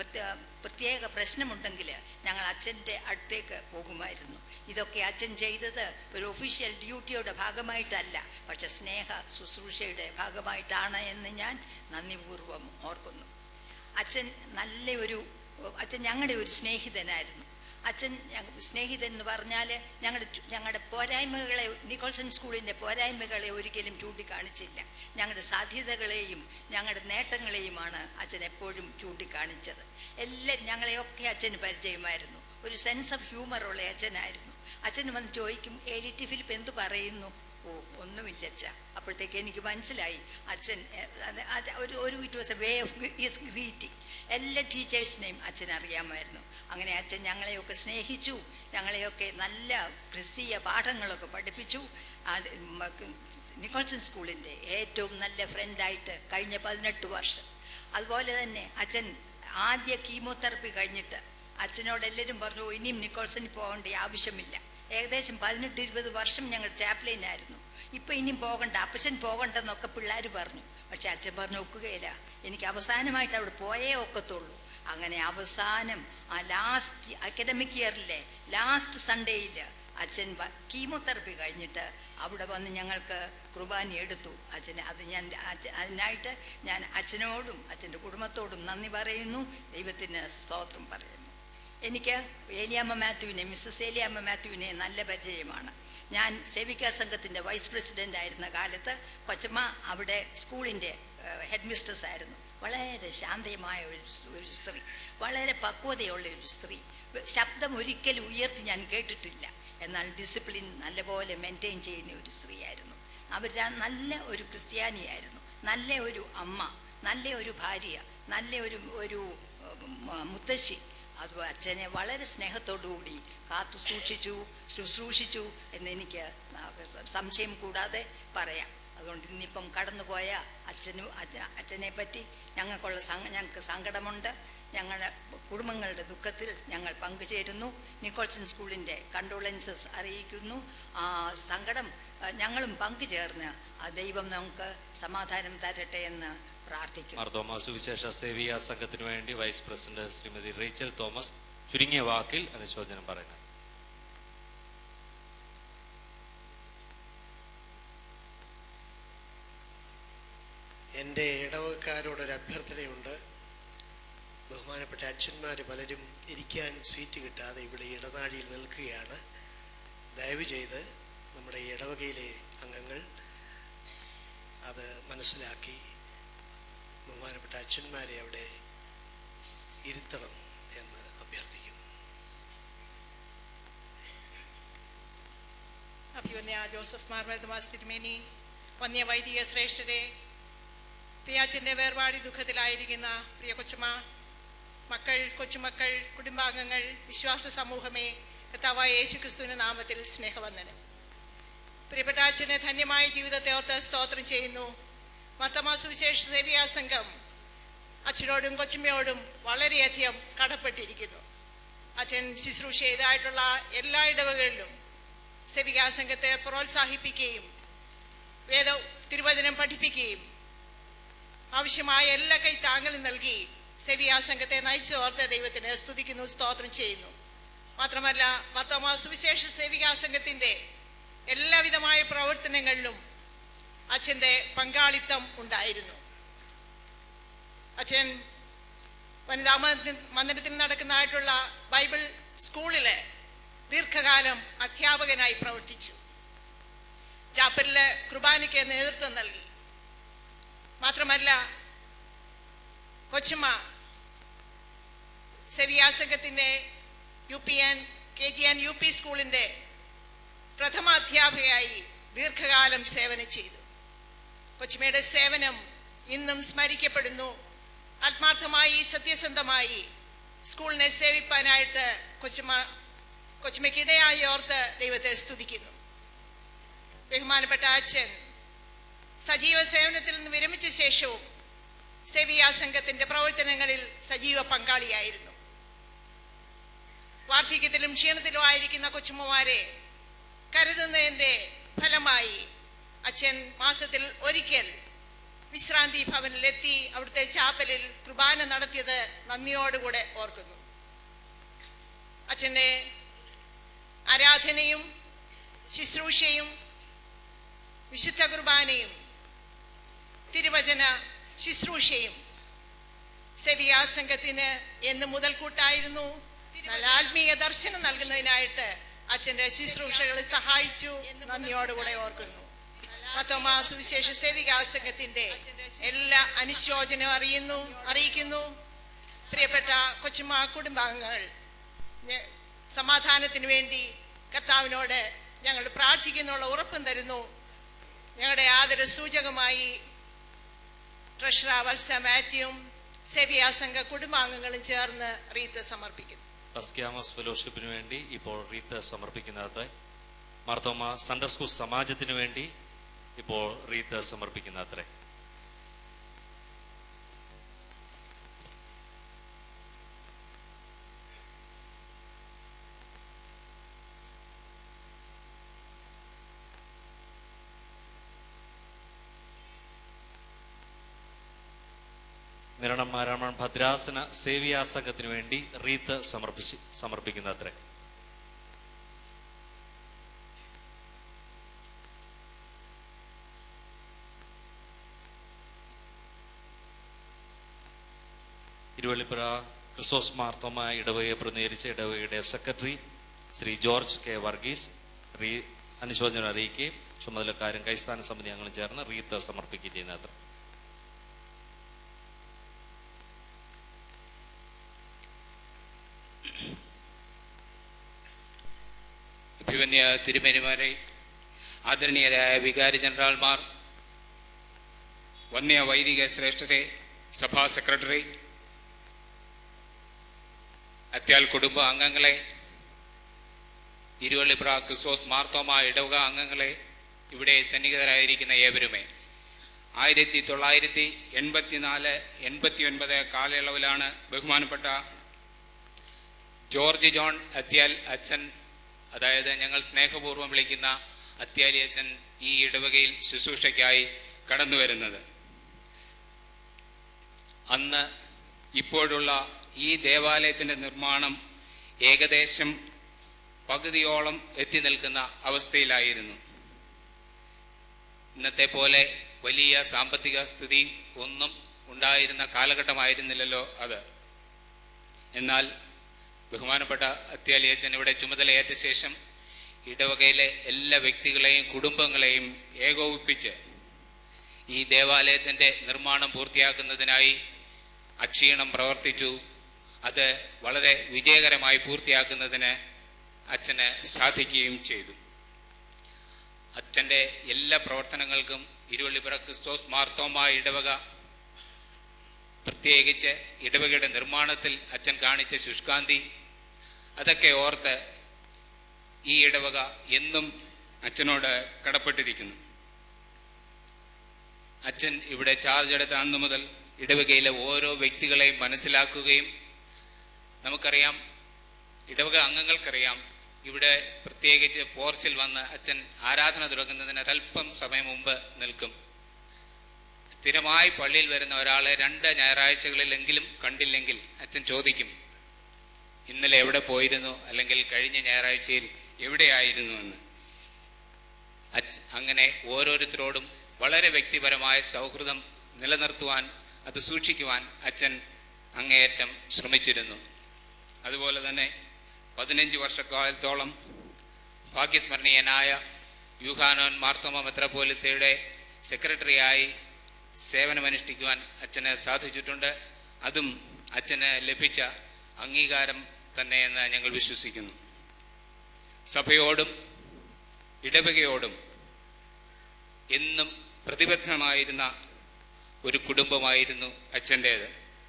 S13: പ്രത്യേക പ്രശ്നമുണ്ടെങ്കിൽ ഞങ്ങൾ അച്ഛൻ്റെ അടുത്തേക്ക് പോകുമായിരുന്നു. ഇതൊക്കെ അച്ഛൻ ചെയ്തത് ഒരു ഒഫീഷ്യൽ ഡ്യൂട്ടിയുടെ ഭാഗമായിട്ടല്ല, പക്ഷെ സ്നേഹ ശുശ്രൂഷയുടെ ഭാഗമായിട്ടാണ് എന്ന് ഞാൻ നന്ദിപൂർവ്വം ഓർക്കുന്നു. അച്ഛൻ നല്ല ഒരു അച്ഛൻ ഞങ്ങളുടെ ഒരു സ്നേഹിതനായിരുന്നു. അച്ഛൻ സ്നേഹിതൻ എന്ന് പറഞ്ഞാൽ ഞങ്ങളുടെ ഞങ്ങളുടെ പോരായ്മകളെ, നിക്കോൾസൺ സ്കൂളിൻ്റെ പോരായ്മകളെ ഒരിക്കലും ചൂണ്ടിക്കാണിച്ചില്ല. ഞങ്ങളുടെ സാധ്യതകളെയും ഞങ്ങളുടെ നേട്ടങ്ങളെയുമാണ് അച്ഛൻ എപ്പോഴും ചൂണ്ടിക്കാണിച്ചത്. എല്ലാവരും ഞങ്ങളെയൊക്കെ അച്ഛന് പരിചയമായിരുന്നു. ഒരു സെൻസ് ഓഫ് ഹ്യൂമറുള്ള അച്ഛനായിരുന്നു. അച്ഛൻ വന്ന് ചോദിക്കും, എലി ടി ഫിലിപ്പ് എന്തു പറയുന്നു? ഓ, ഒന്നുമില്ല അച്ഛ. അപ്പോഴത്തേക്ക് എനിക്ക് മനസ്സിലായി അച്ഛൻ ഒരു ഒരു it was a way of his greeting. എല്ലാ ടീച്ചേഴ്സിനെയും അച്ഛൻ അറിയാമായിരുന്നു. അങ്ങനെ അച്ഛൻ ഞങ്ങളെയൊക്കെ സ്നേഹിച്ചു, ഞങ്ങളെയൊക്കെ നല്ല ക്രിസ്തീയ പാഠങ്ങളൊക്കെ പഠിപ്പിച്ചു. നിക്കോൾസൺ സ്കൂളിൻ്റെ ഏറ്റവും നല്ല ഫ്രണ്ടായിട്ട് കഴിഞ്ഞ പതിനെട്ട് വർഷം. അതുപോലെ തന്നെ അച്ഛൻ ആദ്യ കീമോതെറപ്പി കഴിഞ്ഞിട്ട് അച്ഛനോട് എല്ലാവരും പറഞ്ഞു, ഇനിയും നിക്കോൾസണിൽ പോകേണ്ട ആവശ്യമില്ല. ഏകദേശം പതിനെട്ട് ഇരുപത് വർഷം ഞങ്ങൾ ചാപ്ലൈനായിരുന്നു. ഇപ്പം ഇനിയും പോകണ്ട, അപ്പച്ചൻ പോകണ്ടെന്നൊക്കെ പിള്ളേർ പറഞ്ഞു. പക്ഷെ അച്ഛൻ പറഞ്ഞു ഒക്കുകയില്ല, എനിക്ക് അവസാനമായിട്ട് അവിടെ പോയേ ഒക്കത്തുള്ളൂ. അങ്ങനെ അവസാനം ആ ലാസ്റ്റ് അക്കാഡമിക് ഇയറിലെ ലാസ്റ്റ് സൺഡേയിൽ അച്ഛൻ കീമോതെറപ്പി കഴിഞ്ഞിട്ട് അവിടെ വന്ന് ഞങ്ങൾക്ക് കുർബാന എടുത്തു. അച്ഛന് അത് ഞാൻ അതിനായിട്ട് ഞാൻ അച്ഛനോടും അച്ഛൻ്റെ കുടുംബത്തോടും നന്ദി പറയുന്നു, ദൈവത്തിന് സ്തോത്രം പറയുന്നു. എനിക്ക് ഏലിയാമ്മ മാത്യുവിനെ മിസ്സസ് ഏലിയാമ്മ മാത്യുവിനെ നല്ല പരിചയമാണ്. ഞാൻ സേവിക്കാ സംഘത്തിൻ്റെ വൈസ് പ്രസിഡൻ്റ് ആയിരുന്ന കാലത്ത് കൊച്ചമ്മ അവിടെ സ്കൂളിൻ്റെ ഹെഡ് മിസ്ട്രസ് ആയിരുന്നു. വളരെ ശാന്തമായ ഒരു ഒരു സ്ത്രീ, വളരെ പക്വതയുള്ള ഒരു സ്ത്രീ. ശബ്ദം ഒരിക്കലും ഉയർത്തി ഞാൻ കേട്ടിട്ടില്ല, എന്നാൽ ഡിസിപ്ലിൻ നല്ലപോലെ മെയിൻറ്റെയിൻ ചെയ്യുന്ന ഒരു സ്ത്രീയായിരുന്നു. അവർ നല്ല ഒരു ക്രിസ്ത്യാനിയായിരുന്നു, നല്ല ഒരു അമ്മ, നല്ല ഒരു ഭാര്യ, നല്ല ഒരു ഒരു മുത്തശ്ശി. അത് അച്ഛനെ വളരെ സ്നേഹത്തോടുകൂടി കാത്തു സൂക്ഷിച്ചു ശുശ്രൂഷിച്ചു എന്നെനിക്ക് സംശയം കൂടാതെ പറയാം. അതുകൊണ്ട് ഇന്നിപ്പം കടന്നുപോയ അച്ഛനും അച്ഛനെ പറ്റി ഞങ്ങൾക്കുള്ള ഞങ്ങൾക്ക് സങ്കടമുണ്ട്. ഞങ്ങളുടെ കുടുംബങ്ങളുടെ ദുഃഖത്തിൽ ഞങ്ങൾ പങ്കുചേരുന്നു. നിക്കോൾസൺ സ്കൂളിൻ്റെ കണ്ടോളൻസസ് അറിയിക്കുന്നു. ആ സങ്കടം ഞങ്ങളും പങ്കുചേർന്ന് ആ ദൈവം നമുക്ക് സമാധാനം തരട്ടെ എന്ന് പ്രാർത്ഥിക്കുന്നു.
S1: മാർത്തോമാ സുവിശേഷ സേവിയ സംഘത്തിനു വേണ്ടി vice president Shrimati Rachel Thomas ചുരുങ്ങിയ വാക്കിൽ അനുശോചനം പറയുന്നു.
S14: എൻ്റെ ഇടവക്കാരോടൊരു അഭ്യർത്ഥനയുണ്ട്. ബഹുമാനപ്പെട്ട അച്ഛന്മാർ പലരും ഇരിക്കാൻ സീറ്റ് കിട്ടാതെ ഇവിടെ ഇടനാഴിയിൽ നിൽക്കുകയാണ്. ദയവ് ചെയ്ത് നമ്മുടെ ഇടവകയിലെ അംഗങ്ങൾ അത് മനസ്സിലാക്കി ബഹുമാനപ്പെട്ട അച്ഛന്മാരെ അവിടെ ഇരുത്തണം എന്ന് അഭ്യർത്ഥിക്കുന്നു.
S15: അഭിവന്യ ജോസഫ് മാർ മർത്തോമാ തിരുമേനി, വന്യ വൈദിക ശ്രേഷ്ഠരെ, പ്രിയാച്ചൻ്റെ വേർപാടി ദുഃഖത്തിലായിരിക്കുന്ന പ്രിയ കൊച്ചുമ, മക്കൾ, കൊച്ചുമക്കൾ, കുടുംബാംഗങ്ങൾ, വിശ്വാസ സമൂഹമേ, കർത്താവായ യേശുക്രിസ്തുവിന്റെ നാമത്തിൽ സ്നേഹവന്ദനം. പ്രിയപ്പെട്ട അച്ഛനെ ധന്യമായ ജീവിതത്തെ ഓർത്ത് സ്തോത്രം ചെയ്യുന്നു. മാർത്തോമാ സുവിശേഷ സേവിയാ സംഘം അച്ഛനോടും കൊച്ചുമ്മയോടും വളരെയധികം കടപ്പെട്ടിരിക്കുന്നു. അച്ഛൻ ശുശ്രൂഷ ചെയ്തതായിട്ടുള്ള എല്ലാ ഇടവകളിലും സേവികാ സംഘത്തെ പ്രോത്സാഹിപ്പിക്കുകയും വേദ തിരുവചനം പഠിപ്പിക്കുകയും ആവശ്യമായ എല്ലാ കൈത്താങ്ങലും നൽകി സേവിയാ സംഘത്തെ നയിച്ചു ഓർത്ത ദൈവത്തിന് സ്തുതിക്കുന്നു, സ്തോത്രം ചെയ്യുന്നു. മാത്രമല്ല, മാർത്തോമാ സുവിശേഷ സേവികാ സംഘത്തിൻ്റെ എല്ലാവിധമായ പ്രവർത്തനങ്ങളിലും അച്ഛൻ്റെ പങ്കാളിത്തം ഉണ്ടായിരുന്നു. അച്ഛൻ വനിതാ മന്ദിരത്തിൽ നടക്കുന്നതായിട്ടുള്ള ബൈബിൾ സ്കൂളിലെ ദീർഘകാലം അധ്യാപകനായി പ്രവർത്തിച്ചു. ചാപ്പലിലെ കുർബാനയ്ക്ക് നേതൃത്വം നൽകി. മാത്രമല്ല, കൊച്ചുമ്മ സേവിയാ സംഘത്തിൻ്റെ U P N K G N U P സ്കൂളിൻ്റെ പ്രഥമ അധ്യാപികയായി ദീർഘകാലം സേവനം ചെയ്തു. കൊച്ചുമ്മയുടെ സേവനം ഇന്നും സ്മരിക്കപ്പെടുന്നു. ആത്മാർത്ഥമായി സത്യസന്ധമായി സ്കൂളിനെ സേവിപ്പാനായിട്ട് കൊച്ചുമ്മ കൊച്ചുമ്മയ്ക്കിടയായി ഓർത്ത് ദൈവത്തെ സ്തുതിക്കുന്നു. ബഹുമാനപ്പെട്ട അച്ഛൻ സജീവ സേവനത്തിൽ നിന്ന് വിരമിച്ച ശേഷവും സേവിയാ സംഘത്തിന്റെ പ്രവർത്തനങ്ങളിൽ സജീവ പങ്കാളിയായിരുന്നു. വാർദ്ധക്യത്തിലും ക്ഷീണത്തിലും ആയിരിക്കുന്ന കൊച്ചുമ്മമാരെ കരുതുന്നതിൻ്റെ ഫലമായി അച്ഛൻ മാസത്തിൽ ഒരിക്കൽ വിശ്രാന്തി ഭവനിലെത്തി അവിടുത്തെ ചാപ്പലിൽ കുർബാന നടത്തിയത് നന്ദിയോടുകൂടെ ഓർക്കുന്നു. അച്ഛൻ്റെ ആരാധനയും ശുശ്രൂഷയും വിശുദ്ധ കുർബാനയും തിരുവചന ശുശ്രൂഷയും സേവിയാ സംഘത്തിന് എന്ന് മുതൽക്കൂട്ടായിരുന്നു. നല്ല ആത്മീയ ദർശനം നൽകുന്നതിനായിട്ട് അച്ഛൻ്റെ ശുശ്രൂഷകൾ സഹായിച്ചു. നന്ദിയോടുകൂടെ ഓർക്കുന്നു. മാർത്തോമാ സുവിശേഷ സേവികാ സംഘത്തിന്റെ എല്ലാ അനുശോചനം അറിയുന്നു അറിയിക്കുന്നു. പ്രിയപ്പെട്ട കൊച്ചുമ്മ കുടുംബാംഗങ്ങൾ, സമാധാനത്തിന് വേണ്ടി കർത്താവിനോട് ഞങ്ങൾ പ്രാർത്ഥിക്കുന്നുള്ള ഉറപ്പും തരുന്നു. ഞങ്ങളുടെ ആദര സൂചകമായി ട്രഷറർ വത്സ മാത്യുവും സേവിയാ സംഘ കുടുംബാംഗങ്ങളും ചേർന്ന് റീത്ത് സമർപ്പിക്കുന്നു.
S1: പസ്ക്യാമോസ് ഫെലോഷിപ്പിന് വേണ്ടി ഇപ്പോൾ റീത്ത് സമർപ്പിക്കുന്നത് മാർത്തോമാ സൺഡേ സ്കൂൾ സമാജത്തിന് വേണ്ടി ഇപ്പോൾ റീത്ത് സമർപ്പിക്കുന്നത്രേ. നിരണം മാരാമൺ ഭദ്രാസന സേവിയാ സംഘത്തിന് വേണ്ടി റീത്ത് സമർപ്പിച്ച് സമർപ്പിക്കുന്നത്രേ. തിരുവള്ളിപ്പുഴ ക്രിസ്തോസ് മാർത്തോമ ഇടവകയെ പ്രതിനിധീകരിച്ച ഇടവകയുടെ secretary Shri George K Varghese റീ അനുശോചനം അറിയിക്കുകയും ചുമതലക്കാരും കൈസ്ഥാന സമിതി അംഗങ്ങളും ചേർന്ന് റീത്ത് സമർപ്പിക്കുകയും ചെയ്യുന്നത്.
S16: അഭിവന്യ തിരുമേനിമാരെ, ആദരണീയരായ വികാരി ജനറൽമാർ, വന്യ വൈദിക ശ്രേഷ്ഠരെ, സഭാ സെക്രട്ടറി, അത്യാൽ കുടുംബ അംഗങ്ങളെ, ഇരുവള്ളിപ്ര ക്രിസ്തോസ് മാർത്തോമ ഇടവക അംഗങ്ങളെ, ഇവിടെ സന്നിഹിതരായിരിക്കുന്ന ഏവരുമേ, ആയിരത്തി തൊള്ളായിരത്തി എൺപത്തിനാല് എൺപത്തി ഒൻപത് കാലയളവിലാണ് ബഹുമാനപ്പെട്ട ജോർജ് ജോൺ അത്യാൽ അച്ഛൻ, അതായത് ഞങ്ങൾ സ്നേഹപൂർവ്വം വിളിക്കുന്ന അത്യാലി അച്ഛൻ, ഈ ഇടവകയിൽ ശുശ്രൂഷയ്ക്കായി കടന്നു വരുന്നത്. അന്ന് ഇപ്പോഴുള്ള ഈ ദേവാലയത്തിൻ്റെ നിർമ്മാണം ഏകദേശം പകുതിയോളം എത്തി നിൽക്കുന്ന അവസ്ഥയിലായിരുന്നു. ഇന്നത്തെ പോലെ വലിയ സാമ്പത്തിക സ്ഥിതി ഒന്നും ഉണ്ടായിരുന്ന കാലഘട്ടമായിരുന്നില്ലല്ലോ അത്. എന്നാൽ ബഹുമാനപ്പെട്ട അത്യാലിയച്ചൻ ഇവിടെ ചുമതലയേറ്റ ശേഷം ഇടവകയിലെ എല്ലാ വ്യക്തികളെയും കുടുംബങ്ങളെയും ഏകോപിപ്പിച്ച് ഈ ദേവാലയത്തിൻ്റെ നിർമ്മാണം പൂർത്തിയാക്കുന്നതിനായി അക്ഷീണം പ്രവർത്തിച്ചു. അത് വളരെ വിജയകരമായി പൂർത്തിയാക്കുന്നതിന് അച്ഛന് സാധിക്കുകയും ചെയ്തു. അച്ഛൻ്റെ എല്ലാ പ്രവർത്തനങ്ങൾക്കും ഇരുവള്ളിപ്പുറ ക്രിസ്തോസ് മാർത്തോമ ഇടവക, പ്രത്യേകിച്ച് ഇടവകയുടെ നിർമ്മാണത്തിൽ അച്ഛൻ കാണിച്ച ശുഷ്കാന്തി, അതൊക്കെ ഓർത്ത് ഈ ഇടവക എന്നും അച്ഛനോട് കടപ്പെട്ടിരിക്കുന്നു. അച്ഛൻ ഇവിടെ ചാർജ് എടുത്ത അന്ന് മുതൽ ഇടവകയിലെ ഓരോ വ്യക്തികളെയും മനസ്സിലാക്കുകയും, നമുക്കറിയാം, ഇടവക അംഗങ്ങൾക്കറിയാം, ഇവിടെ പ്രത്യേകിച്ച് പോർച്ചിൽ വന്ന് അച്ഛൻ ആരാധന തുടങ്ങുന്നതിന് ഒരല്പം സമയം മുമ്പ് നിൽക്കും. സ്ഥിരമായി പള്ളിയിൽ വരുന്ന ഒരാളെ രണ്ട് ഞായറാഴ്ചകളിലെങ്കിലും കണ്ടില്ലെങ്കിൽ അച്ഛൻ ചോദിക്കും, ഇന്നലെ എവിടെ പോയിരുന്നു, അല്ലെങ്കിൽ കഴിഞ്ഞ ഞായറാഴ്ചയിൽ എവിടെയായിരുന്നു എന്ന്. അച്ഛ അങ്ങനെ ഓരോരുത്തരോടും വളരെ വ്യക്തിപരമായ സൗഹൃദം നിലനിർത്തുവാൻ, അത് സൂക്ഷിക്കുവാൻ അച്ഛൻ അങ്ങേയറ്റം ശ്രമിച്ചിരുന്നു. അതുപോലെ തന്നെ പതിനഞ്ച് വർഷക്കാലത്തോളം ഭാഗ്യസ്മരണീയനായ യൂഹാനോൻ മാർത്തോമ മെത്രാപ്പോലീത്തയുടെ സെക്രട്ടറിയായി സേവനമനുഷ്ഠിക്കുവാൻ അച്ഛന് സാധിച്ചിട്ടുണ്ട്. അതും അച്ഛന് ലഭിച്ച അംഗീകാരം തന്നെയെന്ന് ഞങ്ങൾ വിശ്വസിക്കുന്നു. സഭയോടും ഇടവകയോടും എന്നും പ്രതിബദ്ധമായിരുന്ന ഒരു കുടുംബമായിരുന്നു അച്ഛൻ്റേത്.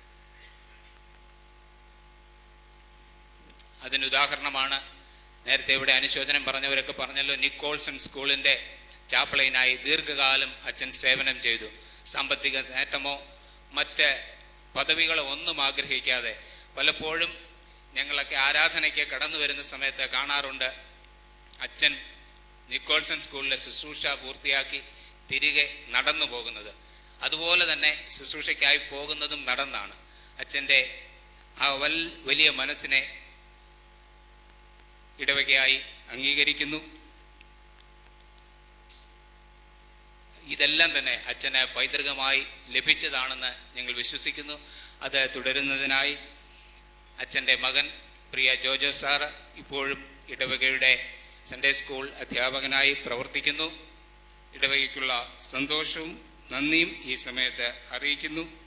S16: അതിനുദാഹരണമാണ് നേരത്തെ ഇവിടെ അനുശോചനം പറഞ്ഞവരൊക്കെ പറഞ്ഞല്ലോ, നിക്കോൾസൺ സ്കൂളിൻ്റെ ചാപ്ലൈനായി ദീർഘകാലം അച്ഛൻ സേവനം ചെയ്തു. സാമ്പത്തിക നേട്ടമോ മറ്റ് പദവികളോ ഒന്നും ആഗ്രഹിക്കാതെ പലപ്പോഴും ഞങ്ങളൊക്കെ ആരാധനയ്ക്ക് കടന്നു വരുന്ന സമയത്ത് കാണാറുണ്ട് അച്ഛൻ നിക്കോൾസൺ സ്കൂളിലെ ശുശ്രൂഷ പൂർത്തിയാക്കി തിരികെ നടന്നു പോകുന്നത്. അതുപോലെ തന്നെ ശുശ്രൂഷയ്ക്കായി പോകുന്നതും നടന്നാണ്. അച്ഛൻ്റെ ആ വൽ വലിയ മനസ്സിനെ ഇടവകയായി അംഗീകരിക്കുന്നു. ഇതെല്ലാം തന്നെ അച്ഛന് പൈതൃകമായി ലഭിച്ചതാണെന്ന് ഞങ്ങൾ വിശ്വസിക്കുന്നു. അത് തുടരുന്നതിനായി അച്ഛൻ്റെ മകൻ പ്രിയ ജോജോ സാറ് ഇപ്പോഴും ഇടവകയുടെ സൺഡേ സ്കൂൾ അധ്യാപകനായി പ്രവർത്തിക്കുന്നു. ഇടവകയ്ക്കുള്ള സന്തോഷവും നന്ദിയും ഈ സമയത്ത് അറിയിക്കുന്നു.